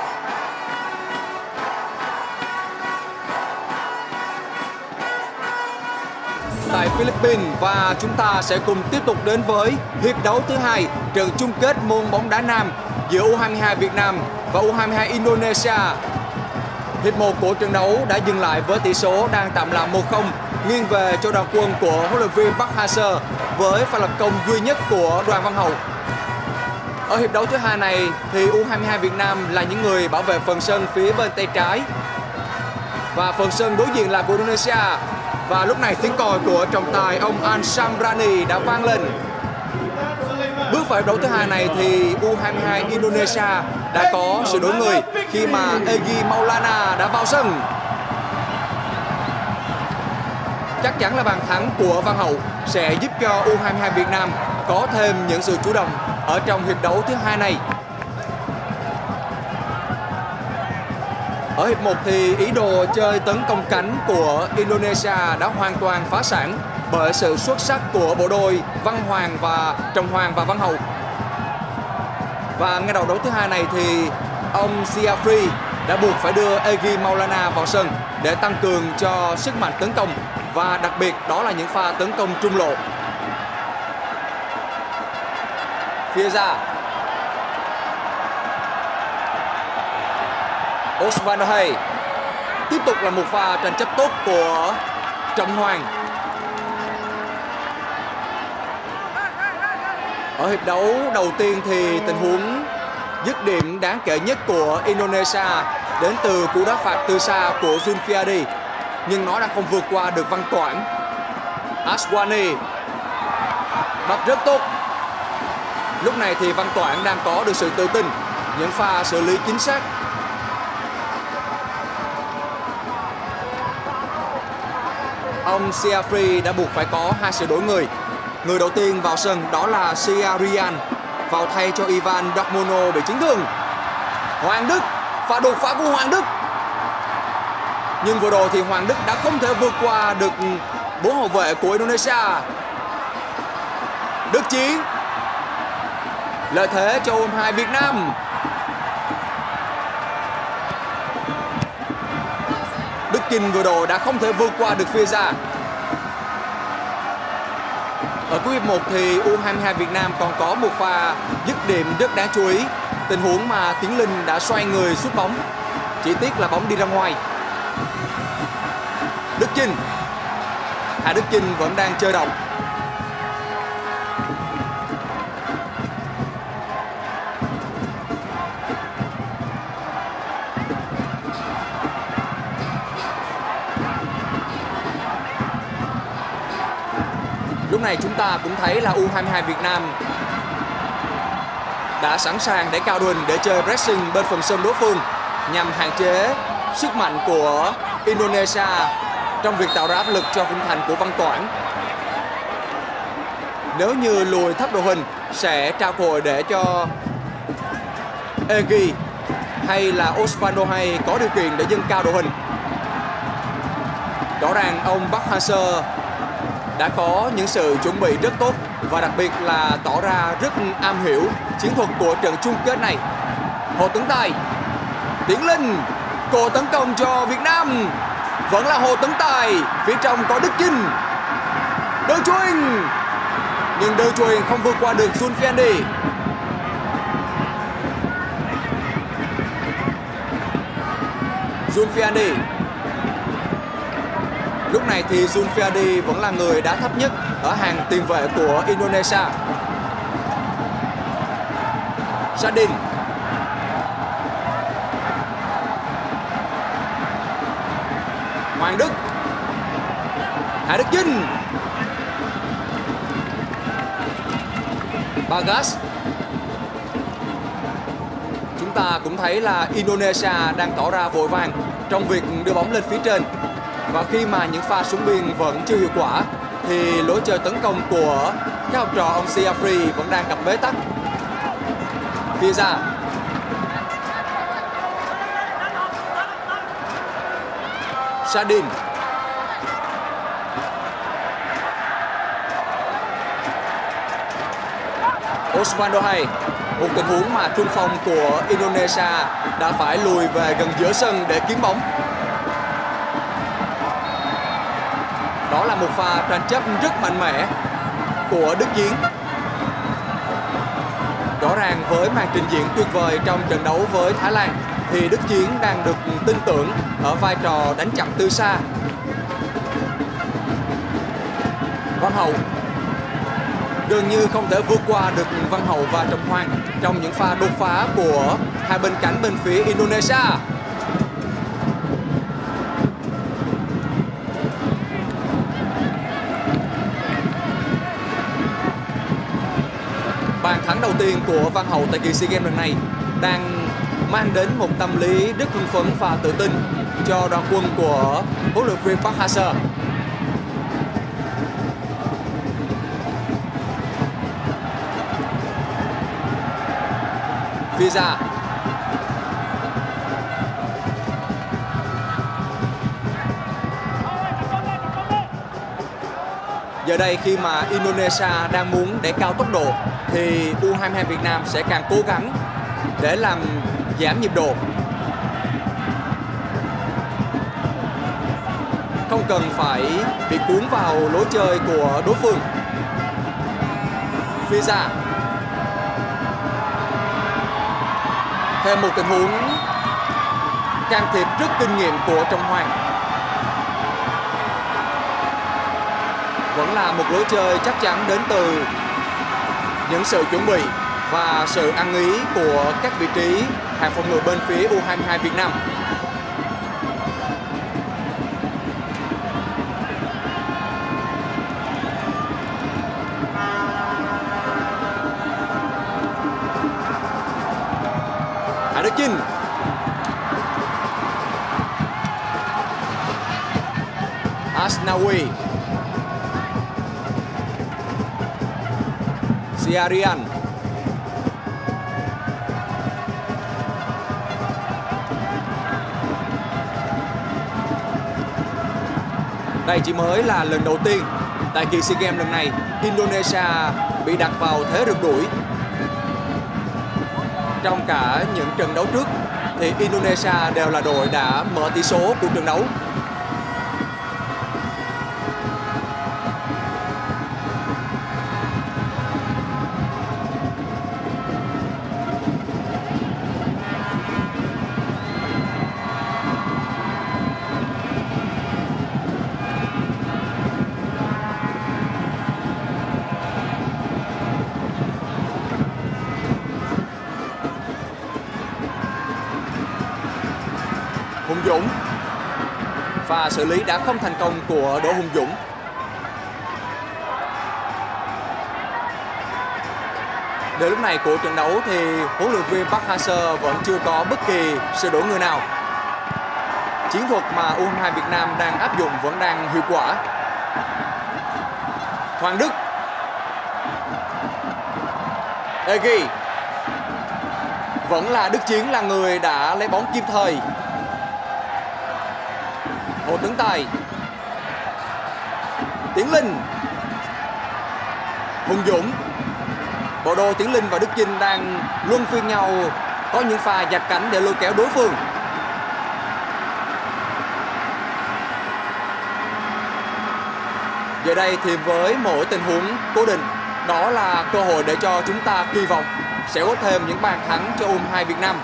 Tại Philippines, và chúng ta sẽ cùng tiếp tục đến với hiệp đấu thứ hai trận chung kết môn bóng đá nam giữa U22 Việt Nam và U22 Indonesia. Hiệp 1 của trận đấu đã dừng lại với tỷ số đang tạm là 1-0 nghiêng về cho đoàn quân của huấn luyện viên Park Hang-seo với pha lập công duy nhất của Đoàn Văn Hậu. Ở hiệp đấu thứ hai này thì U22 Việt Nam là những người bảo vệ phần sân phía bên tay trái và phần sân đối diện là của Indonesia. Và lúc này tiếng còi của trọng tài ông Al-Samrani đã vang lên. Bước vào hiệp đấu thứ hai này thì U22 Indonesia đã có sự đổi người khi mà Egy Maulana đã vào sân. Chắc chắn là bàn thắng của Văn Hậu sẽ giúp cho U22 Việt Nam có thêm những sự chủ động ở trong hiệp đấu thứ hai này. Ở hiệp 1 thì ý đồ chơi tấn công cánh của Indonesia đã hoàn toàn phá sản bởi sự xuất sắc của bộ đôi Trọng Hoàng và Văn Hậu. Và ngay đầu đấu thứ hai này thì ông Siafri đã buộc phải đưa Egy Maulana vào sân để tăng cường cho sức mạnh tấn công, và đặc biệt đó là những pha tấn công trung lộ. Phía ra Osvaldo. Tiếp tục là một pha tranh chấp tốt của Trọng Hoàng. Ở hiệp đấu đầu tiên thì tình huống dứt điểm đáng kể nhất của Indonesia đến từ cú đá phạt từ xa của Zulfiadi, nhưng nó đã không vượt qua được Văn Toản. Aswani bắt rất tốt. Lúc này thì Văn Toản đang có được sự tự tin, những pha xử lý chính xác. Ông Siafri đã buộc phải có hai sự đổi người. Người đầu tiên vào sân đó là Siarian, vào thay cho Ivan Darmono bị chấn thương. Hoàng Đức, pha đột phá của Hoàng Đức. Nhưng vừa rồi thì Hoàng Đức đã không thể vượt qua được 4 hậu vệ của Indonesia. Đức Chiến, lợi thế cho U22 Việt Nam. Đức Chinh vừa rồi đã không thể vượt qua được phía ra. Ở cuối hiệp 1 thì U22 Việt Nam còn có một pha dứt điểm rất đáng chú ý. Tình huống mà Tiến Linh đã xoay người sút bóng, chỉ tiếc là bóng đi ra ngoài. Đức Chinh, Hà Đức Chinh vẫn đang chơi động. Lúc này chúng ta cũng thấy là U22 Việt Nam đã sẵn sàng để cao đùn, để chơi pressing bên phần sân đối phương nhằm hạn chế sức mạnh của Indonesia trong việc tạo ra áp lực cho khung thành của Văn Toản. Nếu như lùi thấp đội hình sẽ trao cơ hội để cho Egy hay là Osvaldo có điều kiện để dâng cao đội hình. Rõ ràng ông Park Hang-seo đã có những sự chuẩn bị rất tốt và đặc biệt là tỏ ra rất am hiểu chiến thuật của trận chung kết này. Hồ Tuấn Tài, Tiến Linh, Cô tấn công cho Việt Nam. Vẫn là Hồ Tấn Tài. Phía trong có Đức Chinh. Đơ Chuyền. Nhưng Đơ Chuyền không vượt qua được Zulfiandi. Zulfiandi. Lúc này thì Zulfiandi vẫn là người đá thấp nhất ở hàng tiền vệ của Indonesia. Sadin. Hoàng Đức. Hà Đức Chinh. Bagas. Chúng ta cũng thấy là Indonesia đang tỏ ra vội vàng trong việc đưa bóng lên phía trên. Và khi mà những pha súng biên vẫn chưa hiệu quả thì lối chơi tấn công của các học trò ông Siafri vẫn đang gặp bế tắc. Phía ra. Sadin. Osvaldo Hai. Một tình huống mà trung phong của Indonesia đã phải lùi về gần giữa sân để kiếm bóng. Đó là một pha tranh chấp rất mạnh mẽ của Đức Chiến. Rõ ràng với màn trình diễn tuyệt vời trong trận đấu với Thái Lan thì Đức Chiến đang được tin tưởng ở vai trò đánh chặn từ xa. Văn Hậu gần như không thể vượt qua được Văn Hậu và Trọng Hoàng trong những pha đột phá của hai bên cánh bên phía Indonesia. Bàn thắng đầu tiên của Văn Hậu tại kỳ SEA Games lần này đang mang đến một tâm lý rất hưng phấn và tự tin cho đoàn quân của huấn luyện viên Park Hang-seo. Phía ra. Giờ đây khi mà Indonesia đang muốn đẩy cao tốc độ thì U22 Việt Nam sẽ càng cố gắng để làm giảm nhịp độ. Không cần phải bị cuốn vào lối chơi của đối phương. Phía ra. Thêm một tình huống can thiệp rất kinh nghiệm của Trọng Hoàng. Vẫn là một lối chơi chắc chắn đến từ những sự chuẩn bị và sự ăn ý của các vị trí hàng phòng ngự bên phía U22 Việt Nam. Hà Đức Chinh. Asnawi. Siarian. Đây chỉ mới là lần đầu tiên tại kỳ SEA Games lần này Indonesia bị đặt vào thế rượt đuổi. Trong cả những trận đấu trước thì Indonesia đều là đội đã mở tỷ số của trận đấu. Hùng Dũng. Và xử lý đã không thành công của Đỗ Hùng Dũng. Đến lúc này của trận đấu thì huấn luyện viên Park Hang-seo vẫn chưa có bất kỳ sự đổi người nào. Chiến thuật mà U22 Việt Nam đang áp dụng vẫn đang hiệu quả. Hoàng Đức. Egi. Vẫn là Đức Chiến là người đã lấy bóng kịp thời. Hồ Tấn Tài. Tiến Linh. Hùng Dũng. Bộ đôi Tiến Linh và Đức Chinh đang luân phiên nhau có những pha giật cánh để lôi kéo đối phương. Giờ đây thì với mỗi tình huống cố định, đó là cơ hội để cho chúng ta kỳ vọng sẽ có thêm những bàn thắng cho U22 Việt Nam.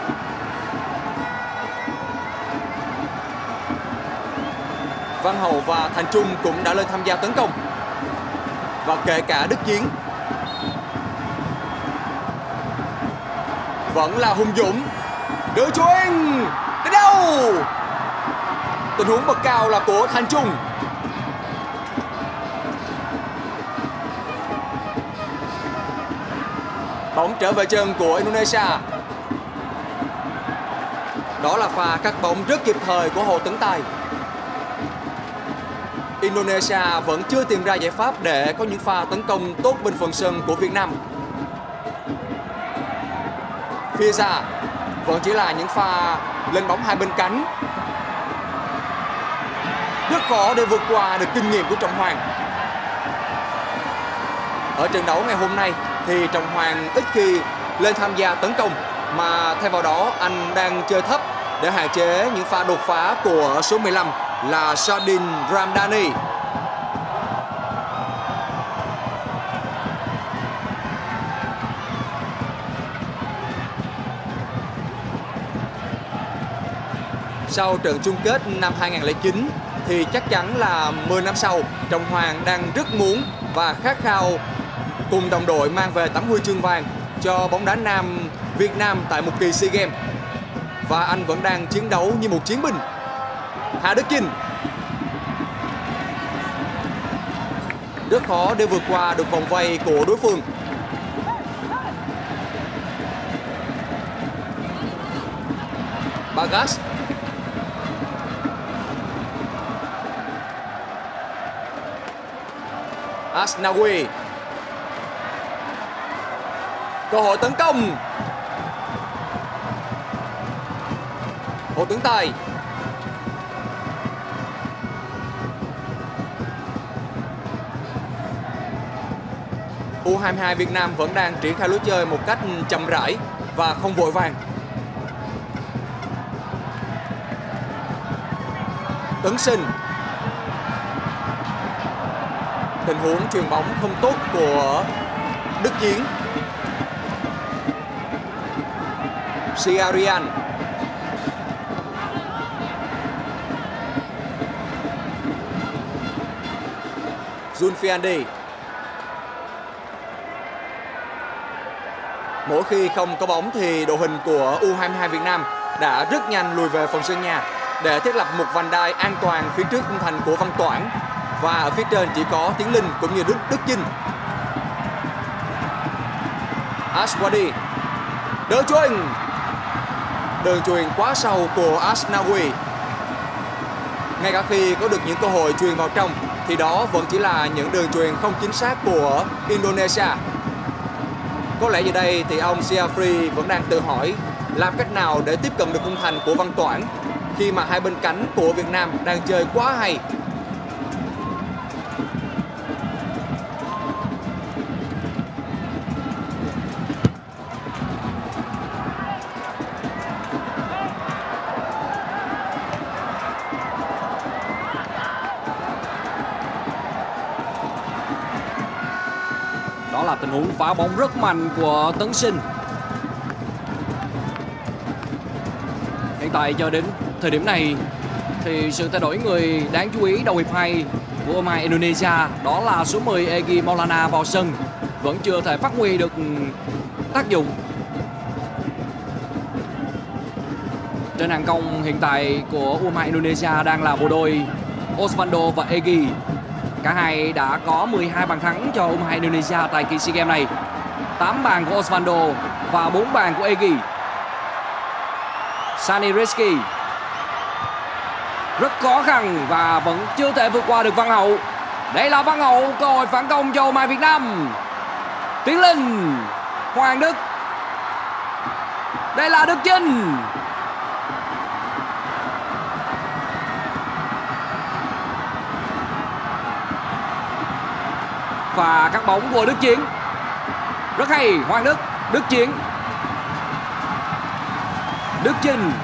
Văn Hậu và Thành Trung cũng đã lên tham gia tấn công. Và kể cả Đức Chiến. Vẫn là Hùng Dũng. Đưa chuyền đến đâu? Tình huống bật cao là của Thành Trung. Bóng trở về chân của Indonesia. Đó là pha cắt bóng rất kịp thời của Hồ Tấn Tài. Indonesia vẫn chưa tìm ra giải pháp để có những pha tấn công tốt bên phần sân của Việt Nam. Phía ra vẫn chỉ là những pha lên bóng hai bên cánh. Rất khó để vượt qua được kinh nghiệm của Trọng Hoàng. Ở trận đấu ngày hôm nay thì Trọng Hoàng ít khi lên tham gia tấn công, mà thay vào đó anh đang chơi thấp để hạn chế những pha đột phá của số 15 là Shardin Ramdhani. Sau trận chung kết năm 2009 thì chắc chắn là 10 năm sau, Trọng Hoàng đang rất muốn và khát khao cùng đồng đội mang về tấm huy chương vàng cho bóng đá nam Việt Nam tại một kỳ SEA Games. Và anh vẫn đang chiến đấu như một chiến binh. Hà Đức Chinh rất khó để vượt qua được vòng vây của đối phương. Bagas. Asnawi. Cơ hội tấn công. Hồ Tấn Tài. U22 Việt Nam vẫn đang triển khai lối chơi một cách chậm rãi và không vội vàng. Tấn Sinh. Tình huống chuyền bóng không tốt của Đức Chiến. Siarian. Zulfiandi. Mỗi khi không có bóng thì đội hình của U22 Việt Nam đã rất nhanh lùi về phần sân nhà để thiết lập một vành đai an toàn phía trước khung thành của Văn Toản. Và ở phía trên chỉ có Tiến Linh cũng như Đức Chinh. Aswadi. Đỡ chuyền. Đường chuyền quá sâu của Asnawi. Ngay cả khi có được những cơ hội chuyền vào trong thì đó vẫn chỉ là những đường chuyền không chính xác của Indonesia. Có lẽ giờ đây thì ông Siafri vẫn đang tự hỏi làm cách nào để tiếp cận được khung thành của Văn Toản khi mà hai bên cánh của Việt Nam đang chơi quá hay. Đó là tình huống phá bóng rất mạnh của Tấn Sinh. Hiện tại cho đến thời điểm này thì sự thay đổi người đáng chú ý đầu hiệp 2 của U22 Indonesia đó là số 10 Egy Maulana vào sân vẫn chưa thể phát huy được tác dụng. Trên hàng công hiện tại của U22 Indonesia đang là bộ đôi Osvaldo và Egy. Cả hai đã có 12 bàn thắng cho U22 Indonesia tại kỳ SEA Games này. 8 bàn của Osvaldo và 4 bàn của Egy. Sani Reski rất khó khăn và vẫn chưa thể vượt qua được Văn Hậu. Đây là Văn Hậu, cơ hội phản công cho U22 Việt Nam. Tiến Linh, Hoàng Đức. Đây là Đức Chinh. Và các bóng của Đức Chiến. Rất hay, Hoàng Đức, Đức Chiến. Đức Chinh.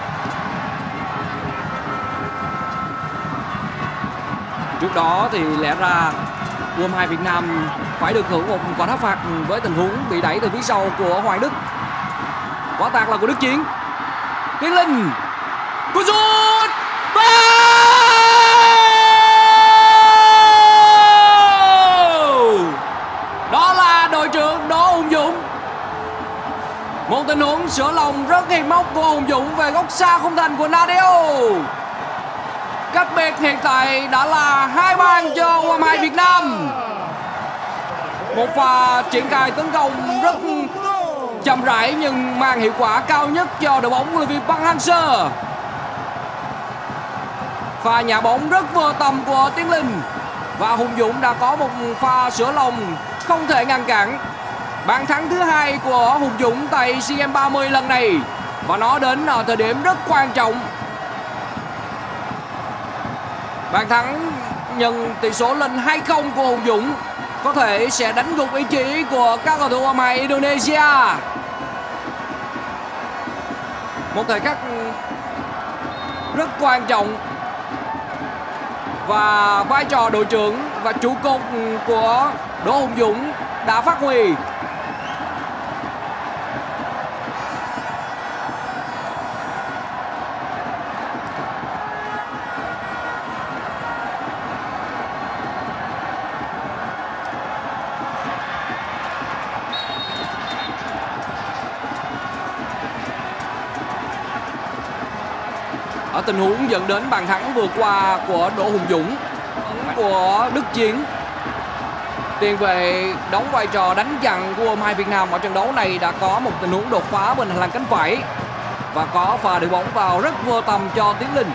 Trước đó thì lẽ ra U22 Việt Nam phải được hưởng một quả đá phạt với tình huống bị đẩy từ phía sau của Hoàng Đức. Quả tạt là của Đức Chiến. Tiến Linh, cú sút đó là đội trưởng Đỗ Hùng Dũng. Một tình huống sửa lòng rất hiểm móc của Hùng Dũng về góc xa khung thành của Nadio. Cách biệt hiện tại đã là 2 bàn cho U22 Việt Nam. Một pha triển khai tấn công rất chậm rãi nhưng mang hiệu quả cao nhất cho đội bóng huấn luyện viên Park Hang-seo. Pha nhả bóng rất vừa tầm của Tiến Linh và Hùng Dũng đã có một pha sửa lòng không thể ngăn cản. Bàn thắng thứ 2 của Hùng Dũng tại SEA Games 30 lần này và nó đến ở thời điểm rất quan trọng. Bàn thắng nhân tỷ số lên 2-0 của Hùng Dũng có thể sẽ đánh gục ý chí của các cầu thủ U22 Indonesia. Một thời khắc rất quan trọng và vai trò đội trưởng và trụ cột của Đỗ Hùng Dũng đã phát huy. Ở tình huống dẫn đến bàn thắng vừa qua của Đỗ Hùng Dũng, của Đức Chiến, tiền vệ đóng vai trò đánh chặn của U22 Việt Nam ở trận đấu này đã có một tình huống đột phá bên hành lang cánh phải và có pha đưa bóng vào rất vừa tầm cho Tiến Linh.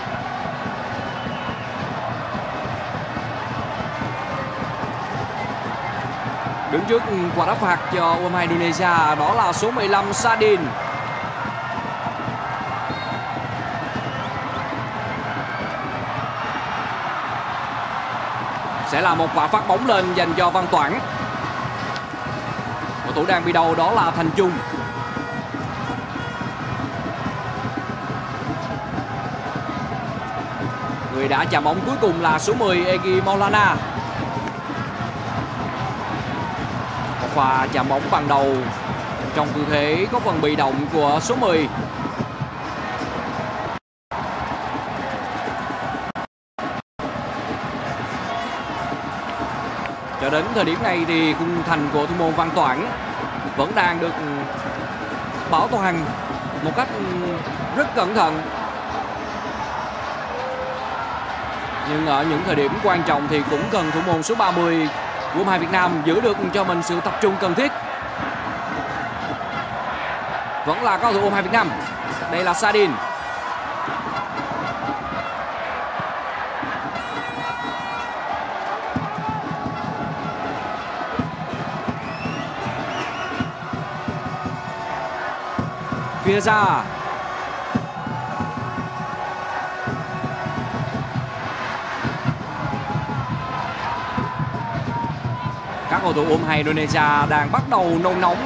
Đứng trước quả đá phạt cho U22 Indonesia đó là số 15 Sadin. Sẽ là một quả phát bóng lên dành cho Văn Toản. Cầu thủ đang bị đầu đó là Thành Trung. Người đã chạm bóng cuối cùng là số 10 Egi Maulana. Một pha chạm bóng bằng đầu trong tư thế có phần bị động của số 10. Cho đến thời điểm này thì khung thành của thủ môn Văn Toản vẫn đang được bảo toàn một cách rất cẩn thận. Nhưng ở những thời điểm quan trọng thì cũng cần thủ môn số 30 của U22 Việt Nam giữ được cho mình sự tập trung cần thiết. Vẫn là cầu thủ U22 Việt Nam. Đây là Sadin. Phía ra các cầu thủ U22 Indonesia đang bắt đầu nôn nóng.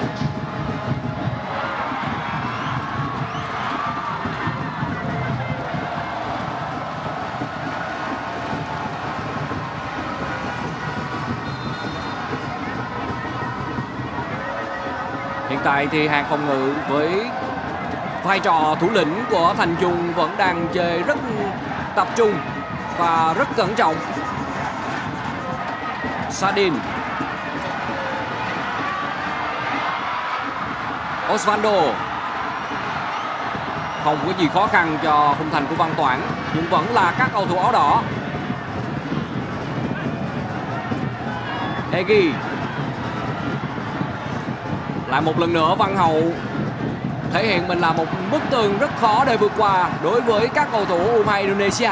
Hiện tại thì hàng phòng ngự với vai trò thủ lĩnh của Thành Trung vẫn đang chơi rất tập trung và rất cẩn trọng. Sadin, Osvaldo. Không có gì khó khăn cho khung thành của Văn Toản, nhưng vẫn là các cầu thủ áo đỏ. Egi. Lại một lần nữa Văn Hậu thể hiện mình là một bức tường rất khó để vượt qua đối với các cầu thủ U22 Indonesia.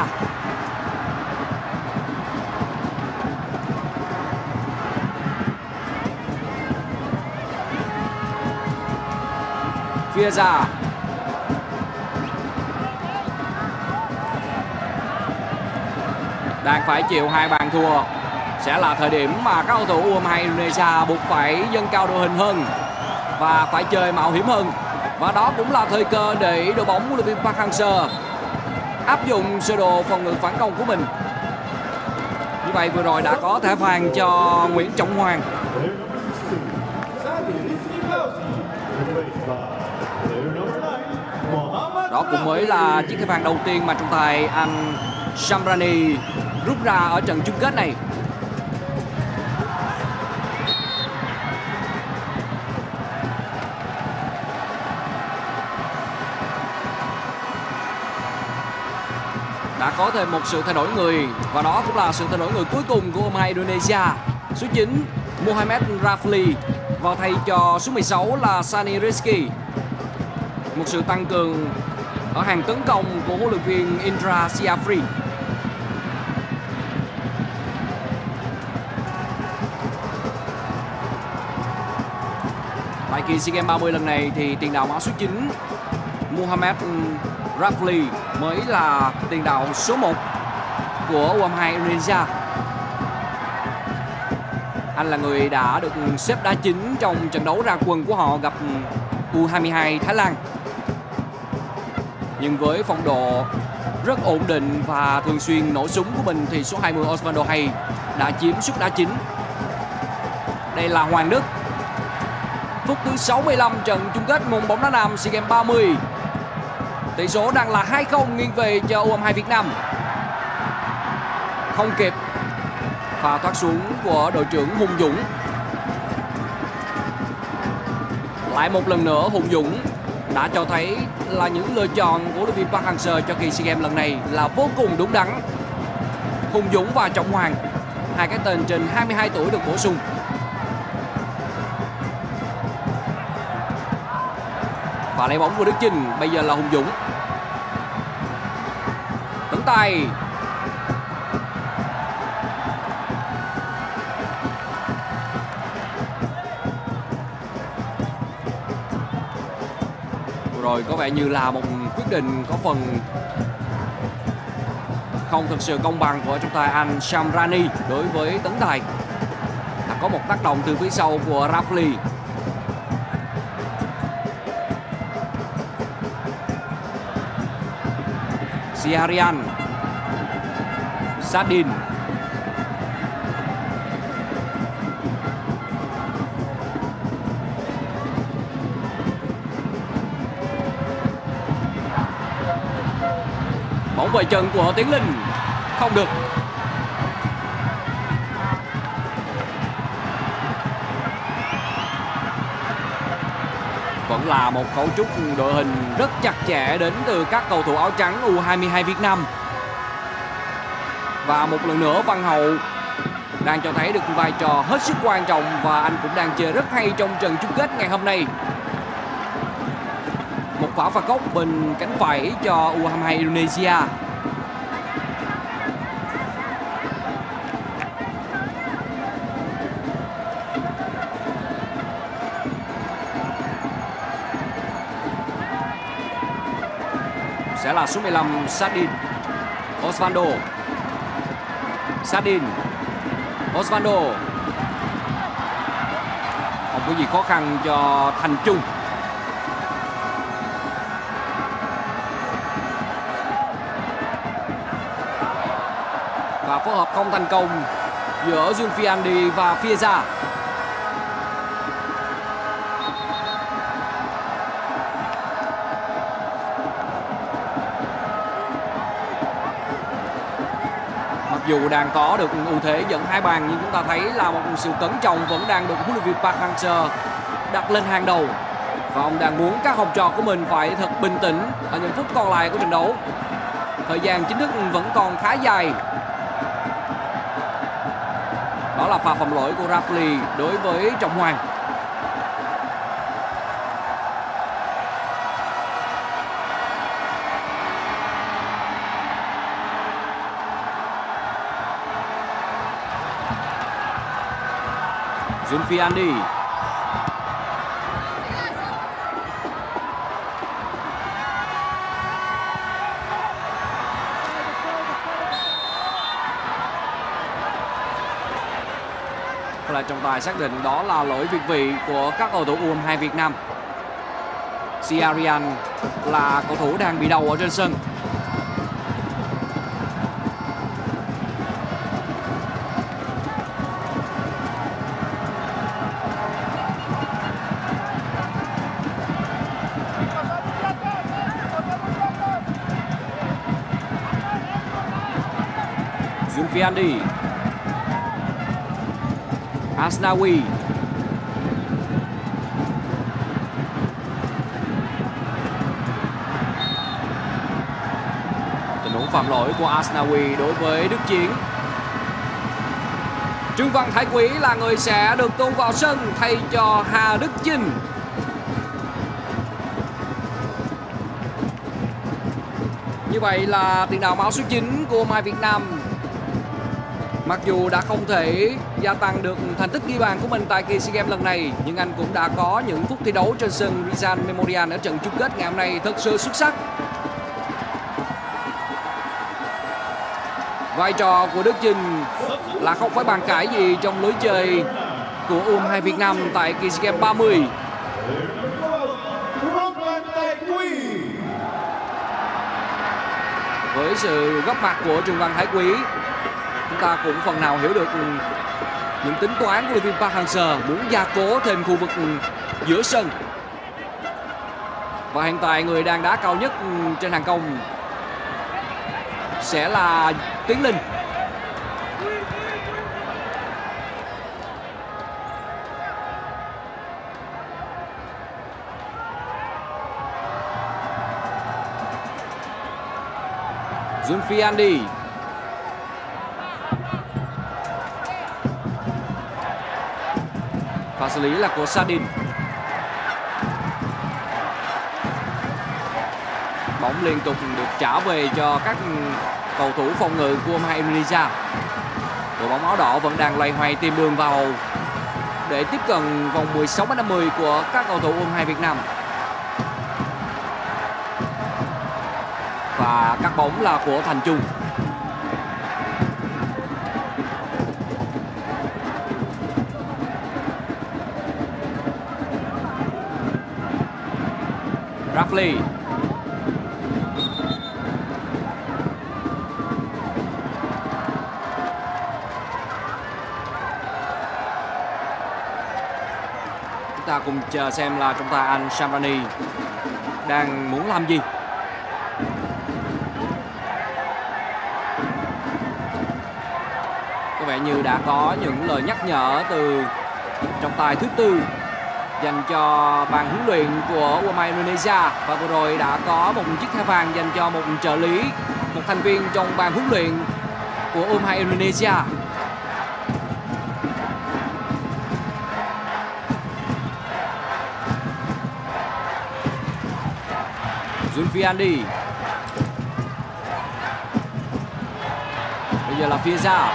Phía ra đang phải chịu 2 bàn thua. Sẽ là thời điểm mà các cầu thủ U22 Indonesia buộc phải dâng cao đội hình hơn và phải chơi mạo hiểm hơn. Và đó cũng là thời cơ để đội bóng huấn luyện viên Park Hang-seo áp dụng sơ đồ phòng ngự phản công của mình. Như vậy vừa rồi đã có thẻ vàng cho Nguyễn Trọng Hoàng. Đó cũng mới là chiếc thẻ vàng đầu tiên mà trọng tài anh Shamrani rút ra ở trận chung kết này. Đã có thêm một sự thay đổi người, và đó cũng là sự thay đổi người cuối cùng của U22 Indonesia. Số 9 Mohamed Rafli vào thay cho số 16 là Sani Rizky. Một sự tăng cường ở hàng tấn công của huấn luyện viên Indra Syafri. Tại kỳ SEA Games 30 lần này thì tiền đạo áo số 9 Mohamed Rafli mới là tiền đạo số 1 của U22 Indonesia. Anh là người đã được xếp đá chính trong trận đấu ra quân của họ gặp U22 Thái Lan. Nhưng với phong độ rất ổn định và thường xuyên nổ súng của mình thì số 20 Osvaldo Hay đã chiếm suất đá chính. Đây là Hoàng Đức. Phút thứ 65 trận chung kết môn bóng đá nam SEA Games 30. Tỷ số đang là 2-0 nghiêng về cho U22 Việt Nam. Không kịp pha thoát xuống của đội trưởng Hùng Dũng. Lại một lần nữa Hùng Dũng đã cho thấy là những lựa chọn của huấn luyện viên Park Hang-seo cho kỳ SEA Games lần này là vô cùng đúng đắn. Hùng Dũng và Trọng Hoàng, hai cái tên trên 22 tuổi được bổ sung. Và lấy bóng của Đức Chinh, bây giờ là Hùng Dũng. Tấn Tài. Rồi có vẻ như là một quyết định có phần không thực sự công bằng của trọng tài anh Shamrani đối với Tấn Tài. Đã có một tác động từ phía sau của Rafli. Siarian, Sadin, bóng về chân của Tiến Linh, không được. Vẫn là một cấu trúc đội hình rất chặt chẽ đến từ các cầu thủ áo trắng U22 Việt Nam. Và một lần nữa Văn Hậu đang cho thấy được vai trò hết sức quan trọng, và anh cũng đang chơi rất hay trong trận chung kết ngày hôm nay. Một quả phạt góc bên cánh phải cho U22 Indonesia. Sẽ là số 15 Sadin, Osvaldo, Sadin, Osvaldo. Không có gì khó khăn cho Thành Trung. Và phối hợp không thành công giữa Zulfiandi và Fieza. Dù đang có được ưu thế dẫn 2 bàn, nhưng chúng ta thấy là một sự cẩn trọng vẫn đang được huấn luyện viên Park Hang-seo đặt lên hàng đầu, và ông đang muốn các học trò của mình phải thật bình tĩnh ở những phút còn lại của trận đấu. Thời gian chính thức vẫn còn khá dài. Đó là pha phạm lỗi của Rafli đối với Trọng Hoàng. Zulfiandi. Là trọng tài xác định đó là lỗi việt vị của các cầu thủ U22 Việt Nam. Siarian là cầu thủ đang bị đầu ở trên sân. Zulfiandi, Asnawi, tình huống phạm lỗi của Asnawi đối với Đức Chiến. Trương Văn Thái Quý là người sẽ được tung vào sân thay cho Hà Đức Chinh. Như vậy là tiền đạo áo số 9 của U22 Việt Nam, mặc dù đã không thể gia tăng được thành tích ghi bàn của mình tại kỳ SEA Games lần này, nhưng anh cũng đã có những phút thi đấu trên sân Rizal Memorial ở trận chung kết ngày hôm nay thật sự xuất sắc. Vai trò của Đức Chinh là không phải bàn cãi gì trong lối chơi của U22 Việt Nam tại kỳ SEA Games 30. Với sự góp mặt của Trương Văn Thái Quý, chúng ta cũng phần nào hiểu được những tính toán của huấn luyện viên Park Hang-seo muốn gia cố thêm khu vực giữa sân. Và hiện tại người đang đá cao nhất trên hàng công sẽ là Tiến Linh. Zulfiandi, pha xử lý là của Sadin. Bóng liên tục được trả về cho các cầu thủ phòng ngự của U22 Indonesia. Đội bóng áo đỏ vẫn đang loay hoay tìm đường vào để tiếp cận vòng 16m50 của các cầu thủ U22 Việt Nam. Và cắt bóng là của Thành Trung. Rafli, chúng ta cùng chờ xem là trọng tài Anh Shamrani đang muốn làm gì. Có vẻ như đã có những lời nhắc nhở từ trọng tài thứ tư dành cho ban huấn luyện của U22 Indonesia, và vừa rồi đã có một chiếc thẻ vàng dành cho một trợ lý, một thành viên trong ban huấn luyện của U22 Indonesia. Zulfiandi, bây giờ là phía ra.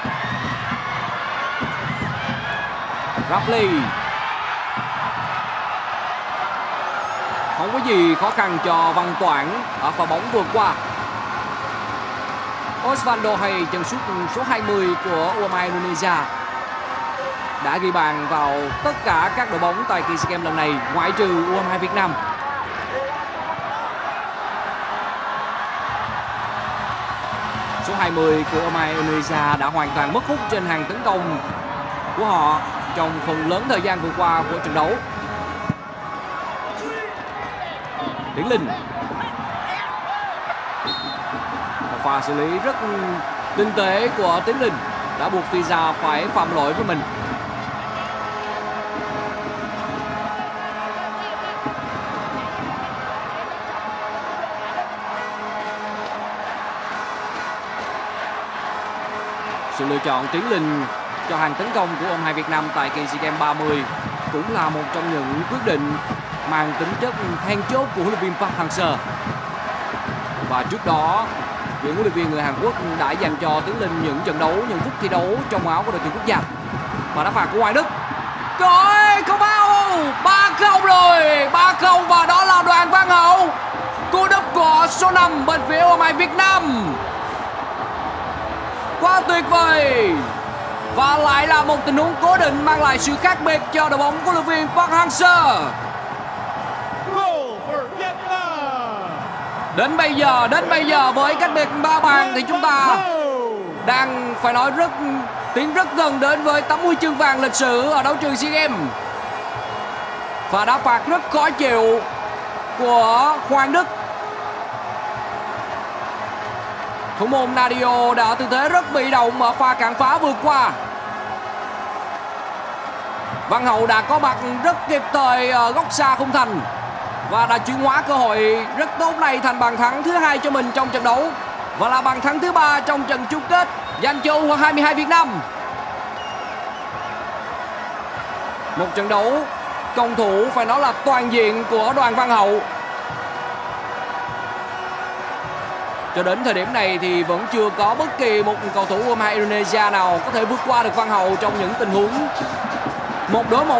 Rafli, không có gì khó khăn cho Văn Toản ở pha bóng vượt qua. Osvaldo hay chân sút số 20 của U22 Indonesia đã ghi bàn vào tất cả các đội bóng tại kỳ SEA Games lần này ngoại trừ U22 Việt Nam. Số 20 của U22 Indonesia đã hoàn toàn mất hút trên hàng tấn công của họ trong phần lớn thời gian vừa qua của trận đấu. Tiến Linh, một pha xử lý rất tinh tế của Tiến Linh đã buộc Fiza phải phạm lỗi với mình. Sự lựa chọn Tiến Linh cho hàng tấn công của U22 Việt Nam tại kỳ SEA Games 30 cũng là một trong những quyết định mang tính chất then chốt của huấn luyện viên Park Hang-seo. Và trước đó, vị huấn luyện viên người Hàn Quốc đã dành cho Tiến Linh những trận đấu, những phút thi đấu trong áo của đội tuyển quốc gia. Và đá phạt của Hoàng Đức. Trời ơi, không vào. 3-0 rồi, 3-0, và đó là Đoàn Văn Hậu. Cú đúp của số 5 bên phía U22 Việt Nam. Quá tuyệt vời. Và lại là một tình huống cố định mang lại sự khác biệt cho đội bóng của huấn luyện viên Park Hang-seo. Đến bây giờ với cách biệt 3 bàn thì chúng ta đang phải nói tiến rất gần đến với tấm huy chương vàng lịch sử ở đấu trường SEA Games. Và đá phạt rất khó chịu của Hoàng Đức. Thủ môn Nadio đã ở tư thế rất bị động ở pha cản phá vượt qua. Văn Hậu đã có mặt rất kịp thời ở góc xa khung thành và đã chuyển hóa cơ hội rất tốt này thành bàn thắng thứ 2 cho mình trong trận đấu, và là bàn thắng thứ 3 trong trận chung kết dành cho U22 Việt Nam. Một trận đấu công thủ phải nói là toàn diện của Đoàn Văn Hậu. Cho đến thời điểm này thì vẫn chưa có bất kỳ một cầu thủ U22 Indonesia nào có thể vượt qua được Văn Hậu trong những tình huống 1 đối 1.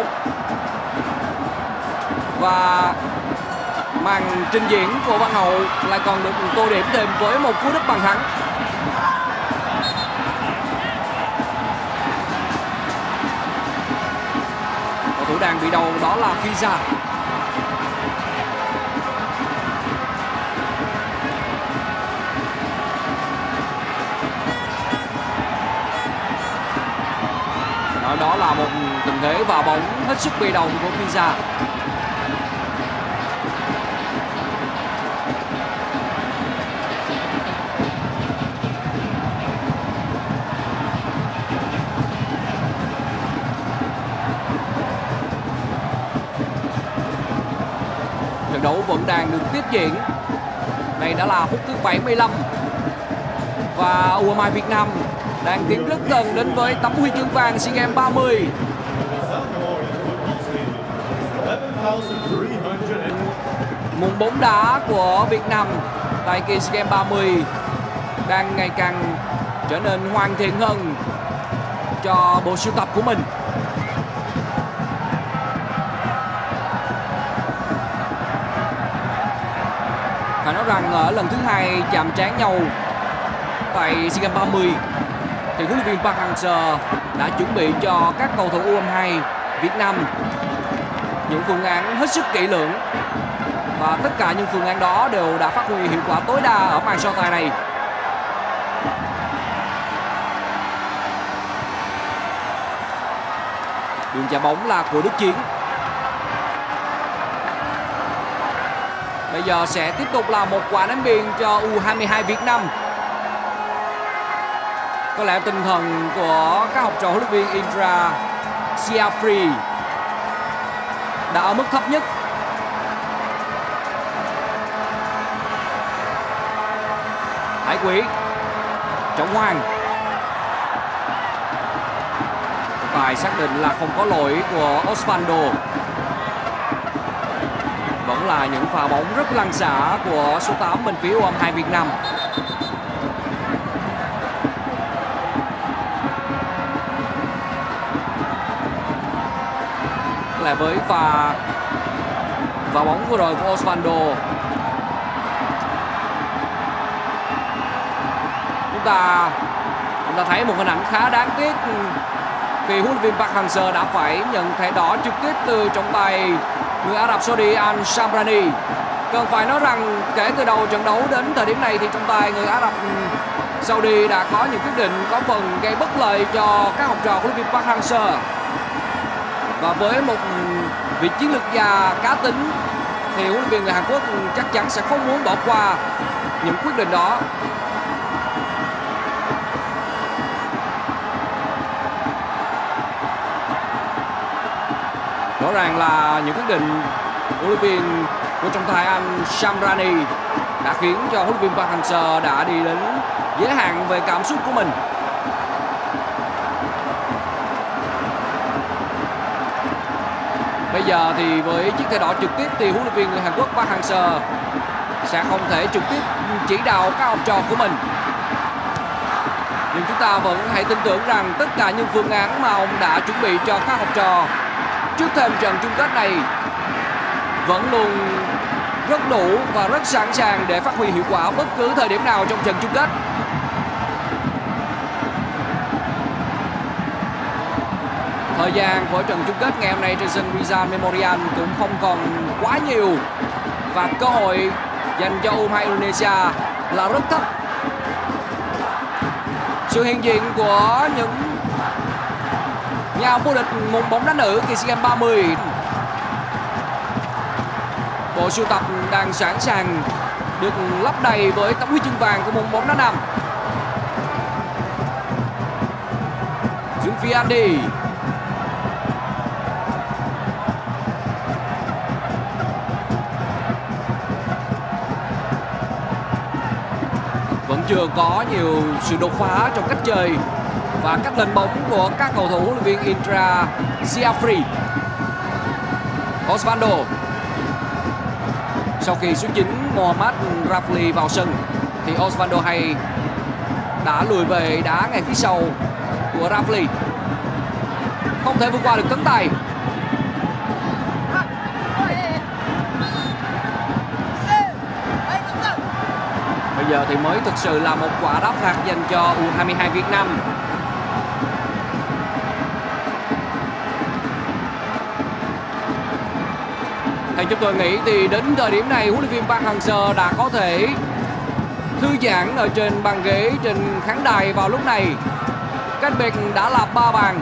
Và màn trình diễn của Văn Hậu lại còn được tô điểm thêm với một cú đúp bàn thắng. Cầu thủ đang bị đầu đó là Fiza. Đó là một tình thế vào bóng hết sức bị động của Fiza. Trận đấu vẫn đang được tiếp diễn. Đây đã là phút thứ 75 và U22 Việt Nam đang tiến rất gần đến với tấm huy chương vàng SEA Games 30. Môn bóng đá của Việt Nam tại kỳ SEA Games 30 đang ngày càng trở nên hoàn thiện hơn cho bộ sưu tập của mình. Phải nói rằng ở lần thứ 2 chạm trán nhau tại SEA Games 30 thì huấn luyện viên Park Hang-seo đã chuẩn bị cho các cầu thủ U22 Việt Nam những phương án hết sức kỹ lưỡng, và tất cả những phương án đó đều đã phát huy hiệu quả tối đa ở màn so tài này. Đường chạm bóng là của Đức Chiến. Bây giờ sẽ tiếp tục là một quả ném biên cho U22 Việt Nam. Có lẽ tinh thần của các học trò huấn luyện viên Indra Syafri đã ở mức thấp nhất. Hải Quý, Trọng Hoàng. Tài xác định là không có lỗi của Osvaldo. Vẫn là những pha bóng rất lăn xả của số 8 bên phía U22 Việt Nam. Là với pha bóng vừa rồi của Osvaldo, chúng ta thấy một hình ảnh khá đáng tiếc vì huấn luyện viên Park Hang-seo đã phải nhận thẻ đỏ trực tiếp từ trọng tài người Ả Rập Saudi Al Shamrani. Cần phải nói rằng kể từ đầu trận đấu đến thời điểm này thì trọng tài người Ả Rập Saudi đã có những quyết định có phần gây bất lợi cho các học trò của huấn luyện viên Park Hang-seo. Và với một vị chiến lược gia cá tính thì huấn luyện viên người Hàn Quốc chắc chắn sẽ không muốn bỏ qua những quyết định đó. Rõ ràng là những quyết định của huấn luyện viên của trọng tài Al Shamrani đã khiến cho huấn luyện viên Park Hang-seo đã đi đến giới hạn về cảm xúc của mình. Bây giờ thì với chiếc thẻ đỏ trực tiếp thì huấn luyện viên người Hàn Quốc Park Hang-seo sẽ không thể trực tiếp chỉ đạo các học trò của mình. Nhưng chúng ta vẫn hãy tin tưởng rằng tất cả những phương án mà ông đã chuẩn bị cho các học trò trước thềm trận chung kết này vẫn luôn rất đủ và rất sẵn sàng để phát huy hiệu quả bất cứ thời điểm nào trong trận chung kết. Thời gian của trận chung kết ngày hôm nay trên sân Rizal Memorial cũng không còn quá nhiều và cơ hội dành cho U22 Indonesia là rất thấp. Sự hiện diện của những nhà vô địch môn bóng đá nữ kỳ SEA Games 30, bộ sưu tập đang sẵn sàng được lấp đầy với tấm huy chương vàng của môn bóng đá nam. Hướng phía Andy. Vẫn chưa có nhiều sự đột phá trong cách chơi và cách lên bóng của các cầu thủ huấn luyện viên Indra Syafri. Osvaldo. Sau khi số 9 Mohammad Rafli vào sân thì Osvaldo hay đã lùi về đá ngay phía sau của Rafli. Không thể vượt qua được tấn tài. Bây giờ thì mới thực sự là một quả đá phạt dành cho U22 Việt Nam. Theo chúng tôi nghĩ thì đến thời điểm này huấn luyện viên Park Hang-seo đã có thể thư giãn ở trên băng ghế trên khán đài vào lúc này. Cách biệt đã là 3 bàn.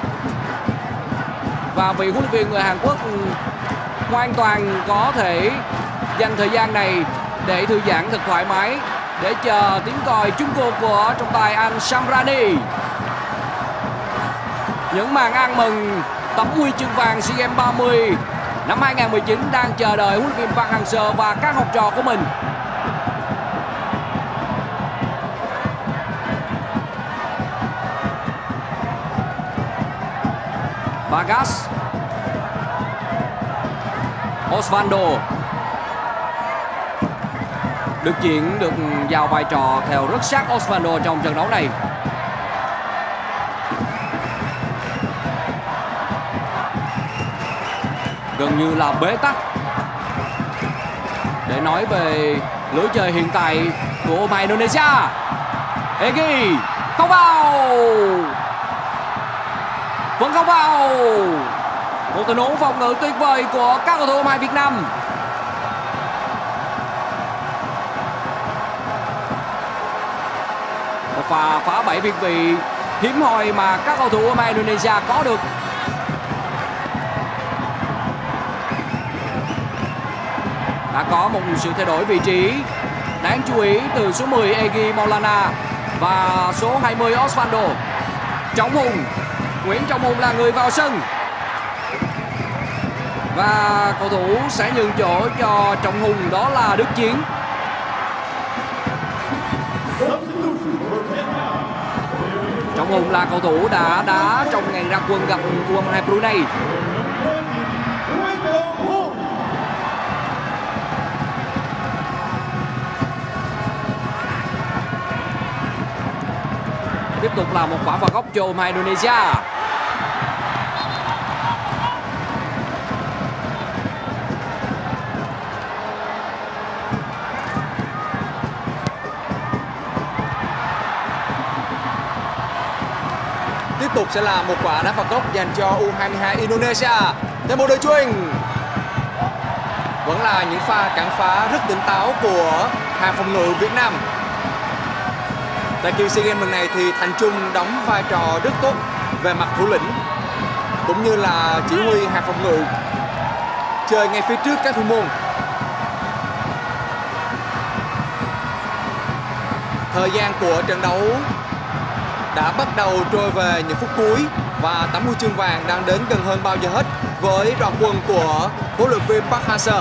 Và vị huấn luyện viên người Hàn Quốc hoàn toàn có thể dành thời gian này để thư giãn thật thoải mái, để chờ tiếng còi chung cuộc của trọng tài An Shamrani. Những màn ăn mừng tấm huy chương vàng SEA Games 30 năm 2019 đang chờ đợi huấn luyện viên Park Hang-seo và các học trò của mình. Vargas. Osvaldo. Đức Chiến được giao vai trò theo rất sát Osvaldo trong trận đấu này. Gần như là bế tắc để nói về lối chơi hiện tại của U23 Indonesia. Egy không vào, vẫn không vào. Một tình huống phòng ngự tuyệt vời của các cầu thủ U23 Việt Nam. Một pha phá bẫy việt vị hiếm hoi mà các cầu thủ U23 Indonesia có được. Đã có một sự thay đổi vị trí đáng chú ý từ số 10 Egy Maulana và số 20 Osvaldo. Trọng Hùng. Nguyễn Trọng Hùng là người vào sân. Và cầu thủ sẽ nhường chỗ cho Trọng Hùng, đó là Đức Chiến. Trọng Hùng là cầu thủ đã đá trong ngày ra quân gặp U22 Brunei. Tiếp tục là một quả phạt góc cho U23 Indonesia. Tiếp tục sẽ là một quả đá phạt góc dành cho U22 Indonesia. Thêm một đội chuyền. Vẫn là những pha cản phá rất tỉnh táo của hàng phòng ngự Việt Nam. Tại kỳ SEA Games lần này thì Thành Trung đóng vai trò rất tốt về mặt thủ lĩnh cũng như là chỉ huy hàng phòng ngự chơi ngay phía trước các thủ môn. Thời gian của trận đấu đã bắt đầu trôi về những phút cuối và tấm huy chương vàng đang đến gần hơn bao giờ hết với đoàn quân của huấn luyện viên Park Hang-seo.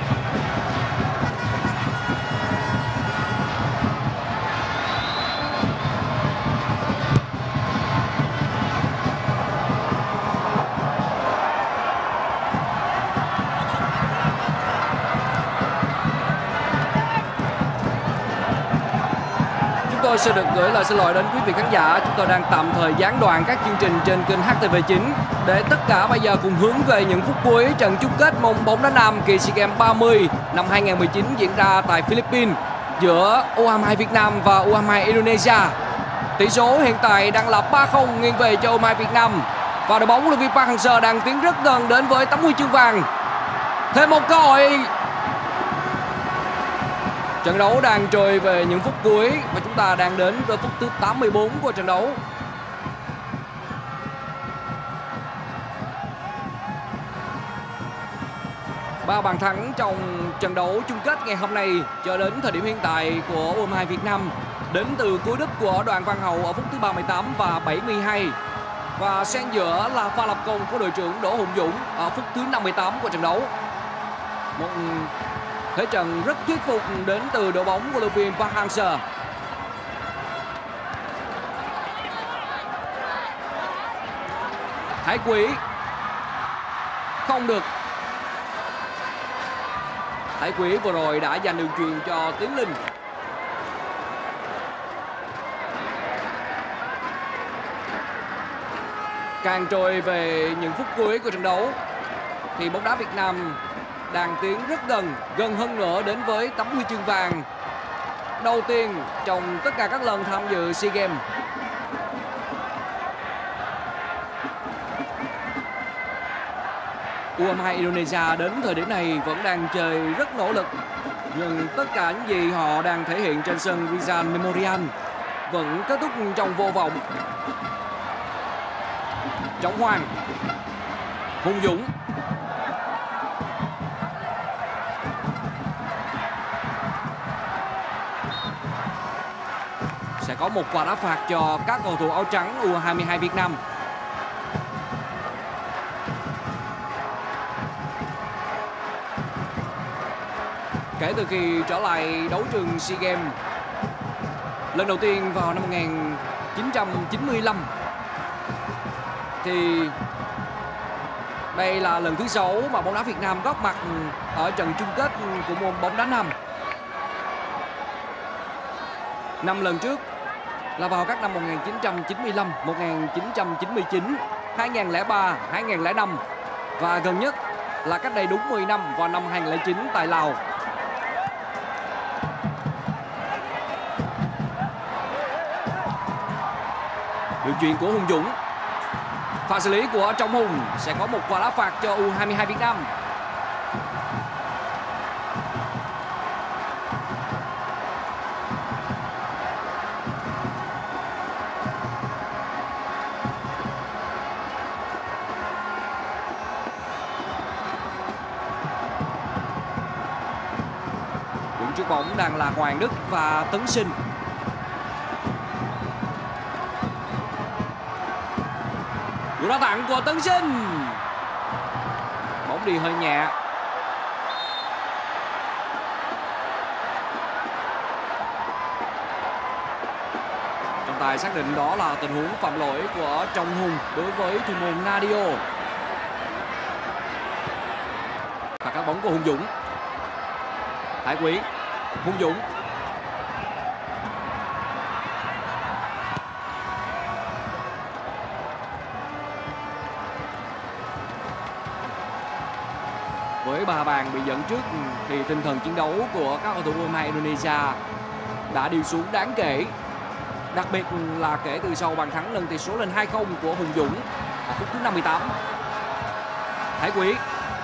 Tôi sẽ được gửi lời xin lỗi đến quý vị khán giả. Chúng tôi đang tạm thời gián đoạn các chương trình trên kênh HTV9 để tất cả bây giờ cùng hướng về những phút cuối trận chung kết môn bóng đá nam kỳ SEA Games 30 năm 2019 diễn ra tại Philippines giữa U22 Việt Nam và U22 Indonesia. Tỷ số hiện tại đang là 3-0 nghiêng về cho U22 Việt Nam và đội bóng huấn luyện viên Park Hang-seo đang tiến rất gần đến với tấm huy chương vàng. Thêm một cơ hội. Trận đấu đang trôi về những phút cuối và chúng ta đang đến với phút thứ 84 của trận đấu. Ba bàn thắng trong trận đấu chung kết ngày hôm nay cho đến thời điểm hiện tại của U22 Việt Nam đến từ cú đúp của Đoàn Văn Hậu ở phút thứ 38 và 72. Và xen giữa là pha lập công của đội trưởng Đỗ Hùng Dũng ở phút thứ 58 của trận đấu. Một thế trận rất thuyết phục đến từ đội bóng của huấn luyện viên Park Hang-seo. Thái Quý không được. Thái Quý vừa rồi đã giành đường chuyền cho Tiến Linh. Càng trôi về những phút cuối của trận đấu thì bóng đá Việt Nam đang tiến rất gần hơn nữa đến với tấm huy chương vàng đầu tiên trong tất cả các lần tham dự SEA Games. U22 Indonesia đến thời điểm này vẫn đang chơi rất nỗ lực, nhưng tất cả những gì họ đang thể hiện trên sân Rizal Memorial vẫn kết thúc trong vô vọng. Trọng Hoàng, Hùng Dũng, sẽ có một quả đá phạt cho các cầu thủ áo trắng U22 Việt Nam. Kể từ khi trở lại đấu trường SEA Games lần đầu tiên vào năm 1995 thì đây là lần thứ 6 mà bóng đá Việt Nam góp mặt ở trận chung kết của môn bóng đá nam. 5 lần trước là vào các năm 1995, 1999, 2003, 2005 và gần nhất là cách đây đúng 10 năm vào năm 2009 tại Lào. Đường chuyền của Hùng Dũng. Pha xử lý của Trọng Hùng sẽ có một quả đá phạt cho U22 Việt Nam. Đứng trước bóng đang là Hoàng Đức và Tấn Sinh. Cú đá tặng của Tấn Sinh. Bóng đi hơi nhẹ. Trọng tài xác định đó là tình huống phạm lỗi của Trọng Hùng đối với thủ môn Nadio. Và các bóng của Hùng Dũng. Thái Quý, Hùng Dũng. Với 3 bàn bị dẫn trước thì tinh thần chiến đấu của các cầu thủ U22 Indonesia đã đi xuống đáng kể. Đặc biệt là kể từ sau bàn thắng nâng tỷ số lên 2-0 của Hùng Dũng ở phút thứ 58. Thái Quý.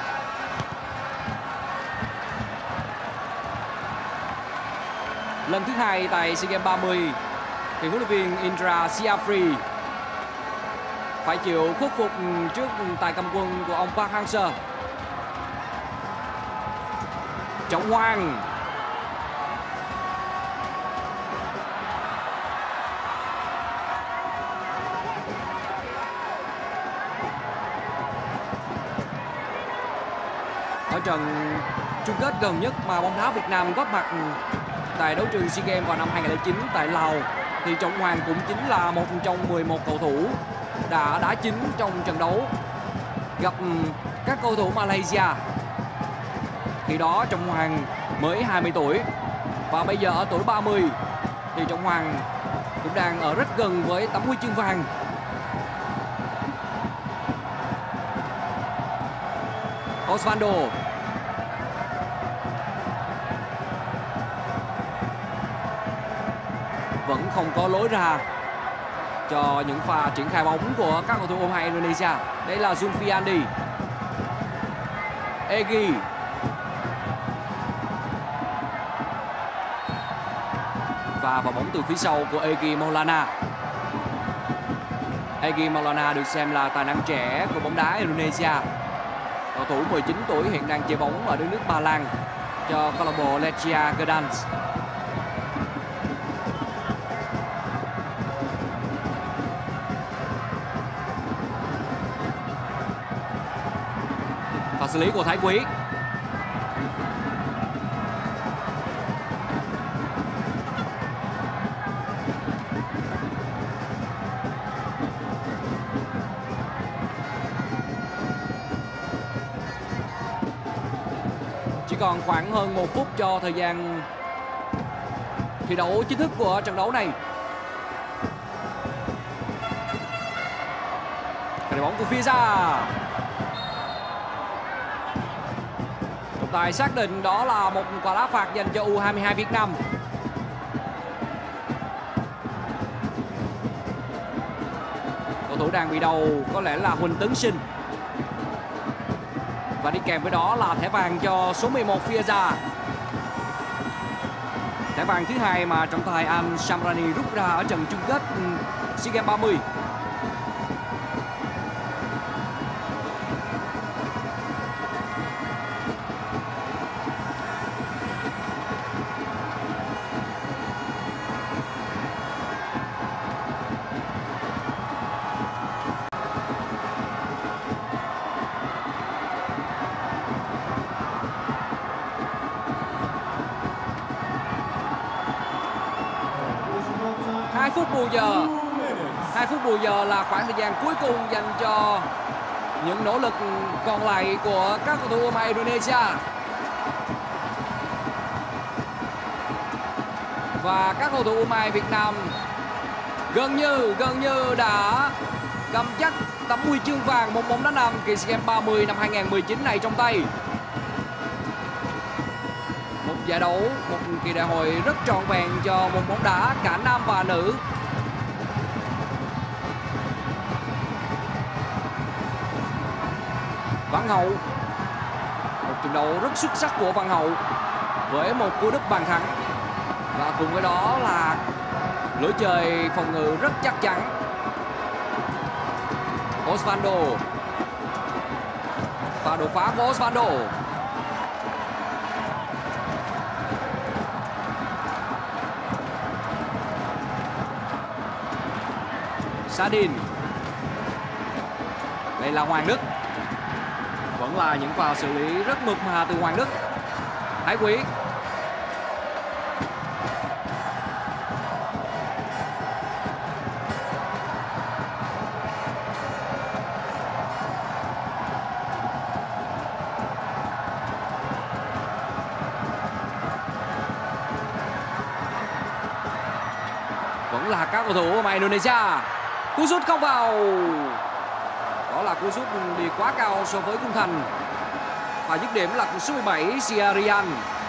Lần thứ 2 tại SEA Games 30 thì huấn luyện viên Indra Syafri phải chịu khuất phục trước tài cầm quân của ông Park Hang-seo. Trọng Hoàng. Ở trận chung kết gần nhất mà bóng đá Việt Nam góp mặt tại đấu trường SEA Games vào năm 2009 tại Lào thì Trọng Hoàng cũng chính là một trong 11 cầu thủ đã đá chính trong trận đấu gặp các cầu thủ Malaysia. Khi đó Trọng Hoàng mới 20 tuổi và bây giờ ở tuổi 30 thì Trọng Hoàng cũng đang ở rất gần với tấm huy chương vàng. Osvaldo. Vẫn không có lối ra cho những pha triển khai bóng của các cầu thủ U22 Indonesia. Đây là Zulfiandi. Egy. Và vào bóng từ phía sau của Egy Maulana. Egy Maulana được xem là tài năng trẻ của bóng đá Indonesia. Cầu thủ 19 tuổi hiện đang chơi bóng ở đất nước Ba Lan cho câu lạc bộ Lechia Gdansk. xử lý của Thái Quý. Chỉ còn khoảng hơn 1 phút cho thời gian thi đấu chính thức của trận đấu này. Đội bóng của phía ra. Trọng tài xác định đó là một quả đá phạt dành cho U22 Việt Nam. Cầu thủ đang bị đầu có lẽ là Huỳnh Tấn Sinh. Và đi kèm với đó là thẻ vàng cho số 11 phía ra. Thẻ vàng thứ hai mà trọng tài Al Shamrani rút ra ở trận chung kết SEA Games 30. Hai phút bù giờ. 2 phút bù giờ là khoảng thời gian cuối cùng dành cho những nỗ lực còn lại của các cầu thủ của Indonesia. Và các cầu thủ của Việt Nam gần như đã cầm chắc tấm huy chương vàng môn bóng đá nam kỳ SEA Games 30 năm 2019 này trong tay. Một giải đấu, một kỳ đại hội rất trọn vẹn cho môn bóng đá cả nam và nữ. Văn Hậu, một trận đấu rất xuất sắc của Văn Hậu với một cú đúp bàn thắng, và cùng với đó là lưỡi trời phòng ngự rất chắc chắn. Osvaldo, pha đột phá của Osvaldo. Sadin. Đây là Hoàng Đức. Vẫn là những pha xử lý rất mượt mà từ Hoàng Đức. Thái Quý. Vẫn là các cầu thủ của Indonesia. Cú sút không vào. Đó là cú sút đi quá cao so với khung thành. Và dứt điểm là số 17 Siarian.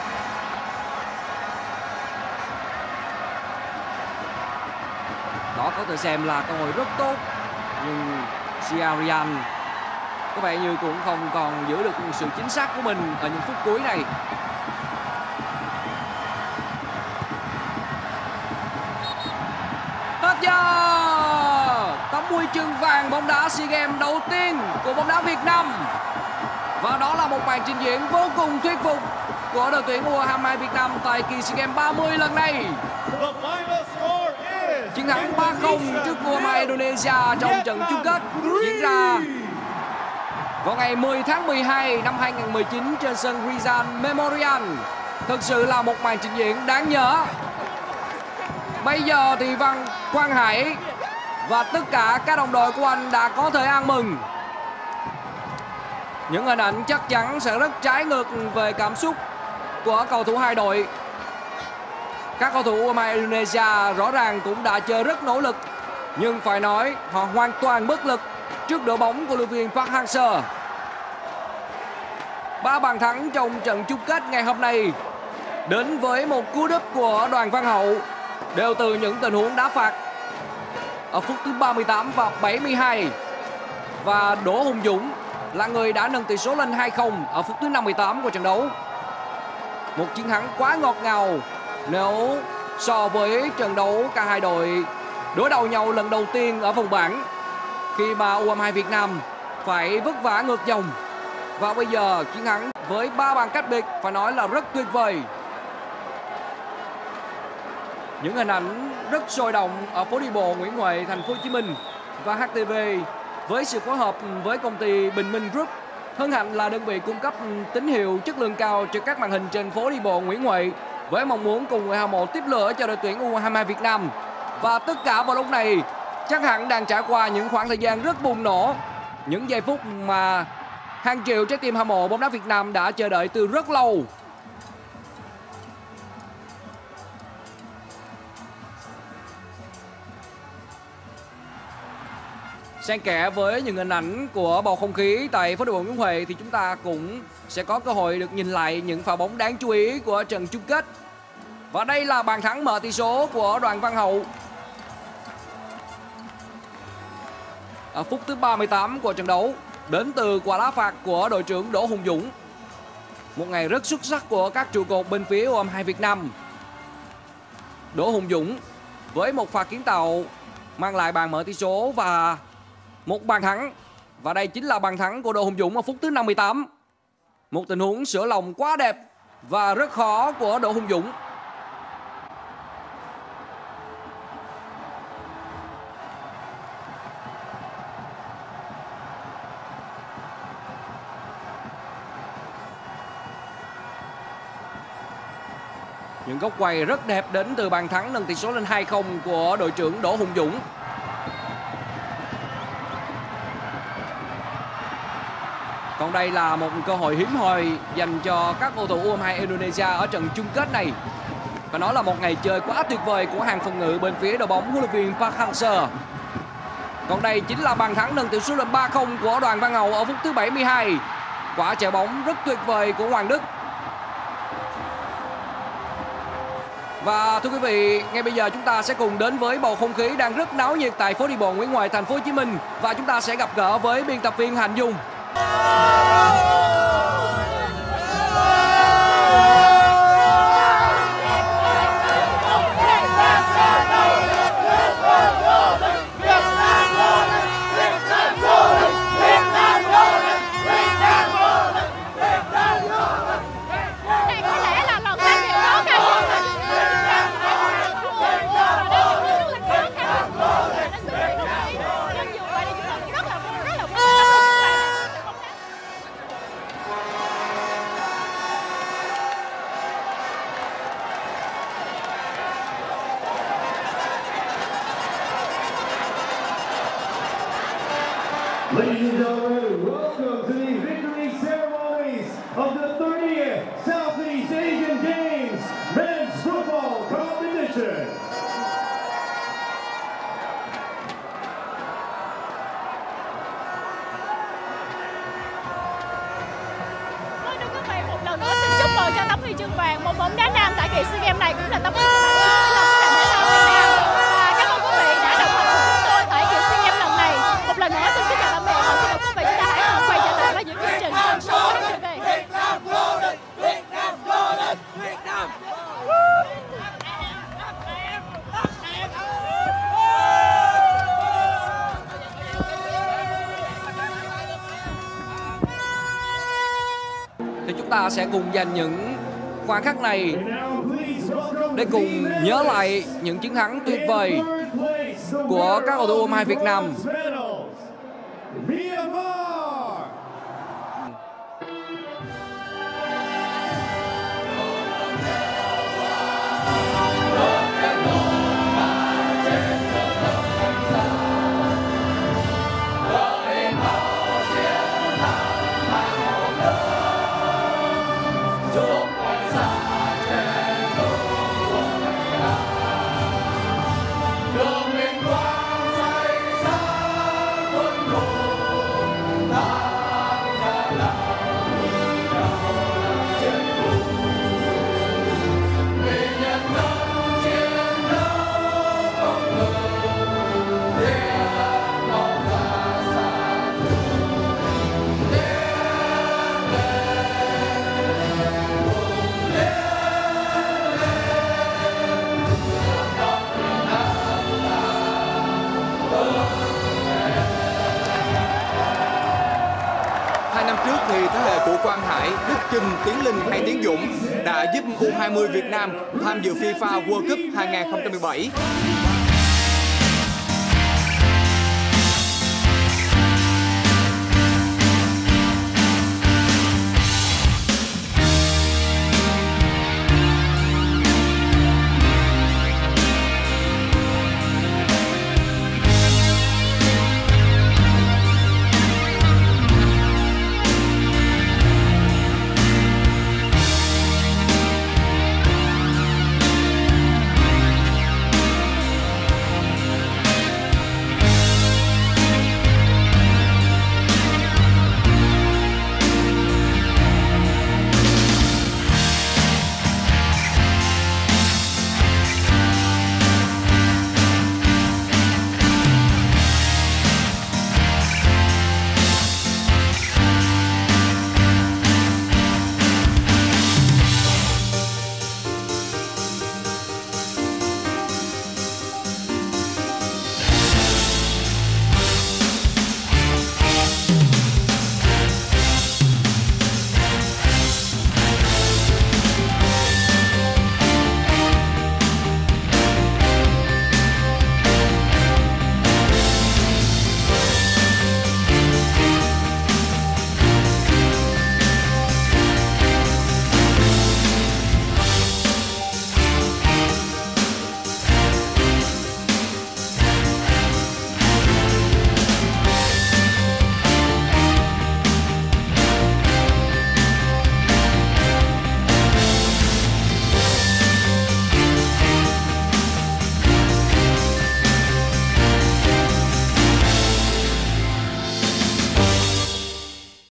Đó có thể xem là cơ hội rất tốt, nhưng Siarian có vẻ như cũng không còn giữ được sự chính xác của mình ở những phút cuối này. Hết giờ. Tấm huy chương vàng bóng đá SEA Games đầu tiên của bóng đá Việt Nam. Và đó là một màn trình diễn vô cùng thuyết phục của đội tuyển U22 Việt Nam tại kỳ SEA Games 30 lần này. Chiến thắng 3-0 trước U23 Indonesia trong trận chung kết diễn ra vào ngày 10 tháng 12 năm 2019 trên sân Rizal Memorial. Thực sự là một màn trình diễn đáng nhớ. Bây giờ thì Quang Hải và tất cả các đồng đội của anh đã có thể ăn mừng. Những hình ảnh chắc chắn sẽ rất trái ngược về cảm xúc của cầu thủ hai đội. Các cầu thủ của Indonesia rõ ràng cũng đã chơi rất nỗ lực, nhưng phải nói họ hoàn toàn bất lực trước đội bóng của luyện viên Park Hang-seo. 3 bàn thắng trong trận chung kết ngày hôm nay đến với một cú đúp của Đoàn Văn Hậu đều từ những tình huống đá phạt ở phút thứ 38 và 72. Và Đỗ Hùng Dũng là người đã nâng tỷ số lên 2-0 ở phút thứ 58 của trận đấu. Một chiến thắng quá ngọt ngào nếu so với trận đấu cả hai đội đối đầu nhau lần đầu tiên ở vòng bảng, khi mà U22 Việt Nam phải vất vả ngược dòng. Và bây giờ chiến thắng với 3 bàn cách biệt phải nói là rất tuyệt vời. Những hình ảnh rất sôi động ở phố đi bộ Nguyễn Huệ, thành phố Hồ Chí Minh và HTV với sự phối hợp với công ty Bình Minh Group Hân hạnh là đơn vị cung cấp tín hiệu chất lượng cao cho các màn hình trên phố đi bộ Nguyễn Huệ, với mong muốn cùng người hâm mộ tiếp lửa cho đội tuyển U22 Việt Nam. Và tất cả vào lúc này chắc hẳn đang trải qua những khoảng thời gian rất bùng nổ, những giây phút mà hàng triệu trái tim hâm mộ bóng đá Việt Nam đã chờ đợi từ rất lâu. Xen kẽ với những hình ảnh của bầu không khí tại phố đi bộ Nguyễn Huệ thì chúng ta cũng sẽ có cơ hội được nhìn lại những pha bóng đáng chú ý của trận chung kết. Và đây là bàn thắng mở tỷ số của Đoàn Văn Hậu ở phút thứ 38 của trận đấu, đến từ quả đá phạt của đội trưởng Đỗ Hùng Dũng. Một ngày rất xuất sắc của các trụ cột bên phía U22 Việt Nam. Đỗ Hùng Dũng với một pha kiến tạo mang lại bàn mở tỷ số và một bàn thắng. Và đây chính là bàn thắng của Đỗ Hùng Dũng ở phút thứ 58. Một tình huống sửa lòng quá đẹp và rất khó của Đỗ Hùng Dũng. Những góc quay rất đẹp đến từ bàn thắng nâng tỷ số lên 2-0 của đội trưởng Đỗ Hùng Dũng. Còn đây là một cơ hội hiếm hoi dành cho các cầu thủ U22 Indonesia ở trận chung kết này. Và nó là một ngày chơi quá tuyệt vời của hàng phòng ngự bên phía đội bóng huấn luyện viên Park Hang-seo. Còn đây chính là bàn thắng nâng tỷ số lên 3-0 của Đoàn Văn Hậu ở phút thứ 72. Quả chạy bóng rất tuyệt vời của Hoàng Đức. Và thưa quý vị, ngay bây giờ chúng ta sẽ cùng đến với bầu không khí đang rất náo nhiệt tại phố đi bộ Nguyễn Huệ, thành phố Hồ Chí Minh, và chúng ta sẽ gặp gỡ với biên tập viên Hạnh Dung. Ladies and gentlemen, welcome to the victory ceremonies of the 30th Southeast Asian Games Men's Football Competition. Thưa quý vị, một lần nữa xin chúc mừng cho tấm huy chương vàng môn bóng đá nam tại kỳ SEA Games này, cũng là tấm huy chương vàng của thể thao Việt Nam. Và cảm ơn quý vị đã đồng hành cùng chúng tôi tại kỳ SEA Games lần này. Một lần nữa xin kính chào tạm biệt và xin mời quý vị chúng ta hãy cùng quay trở lại với những chương trình trên số HTV. Việt Nam vô địch, Việt Nam vô địch, Việt Nam. Thì chúng ta sẽ cùng dành những khoảnh khắc này để cùng nhớ lại những chiến thắng tuyệt vời của các cầu thủ U22 Việt Nam. Thì thế hệ của Quang Hải, Đức Chinh, Tiến Linh hay Tiến Dũng đã giúp U20 Việt Nam tham dự FIFA World Cup 2017.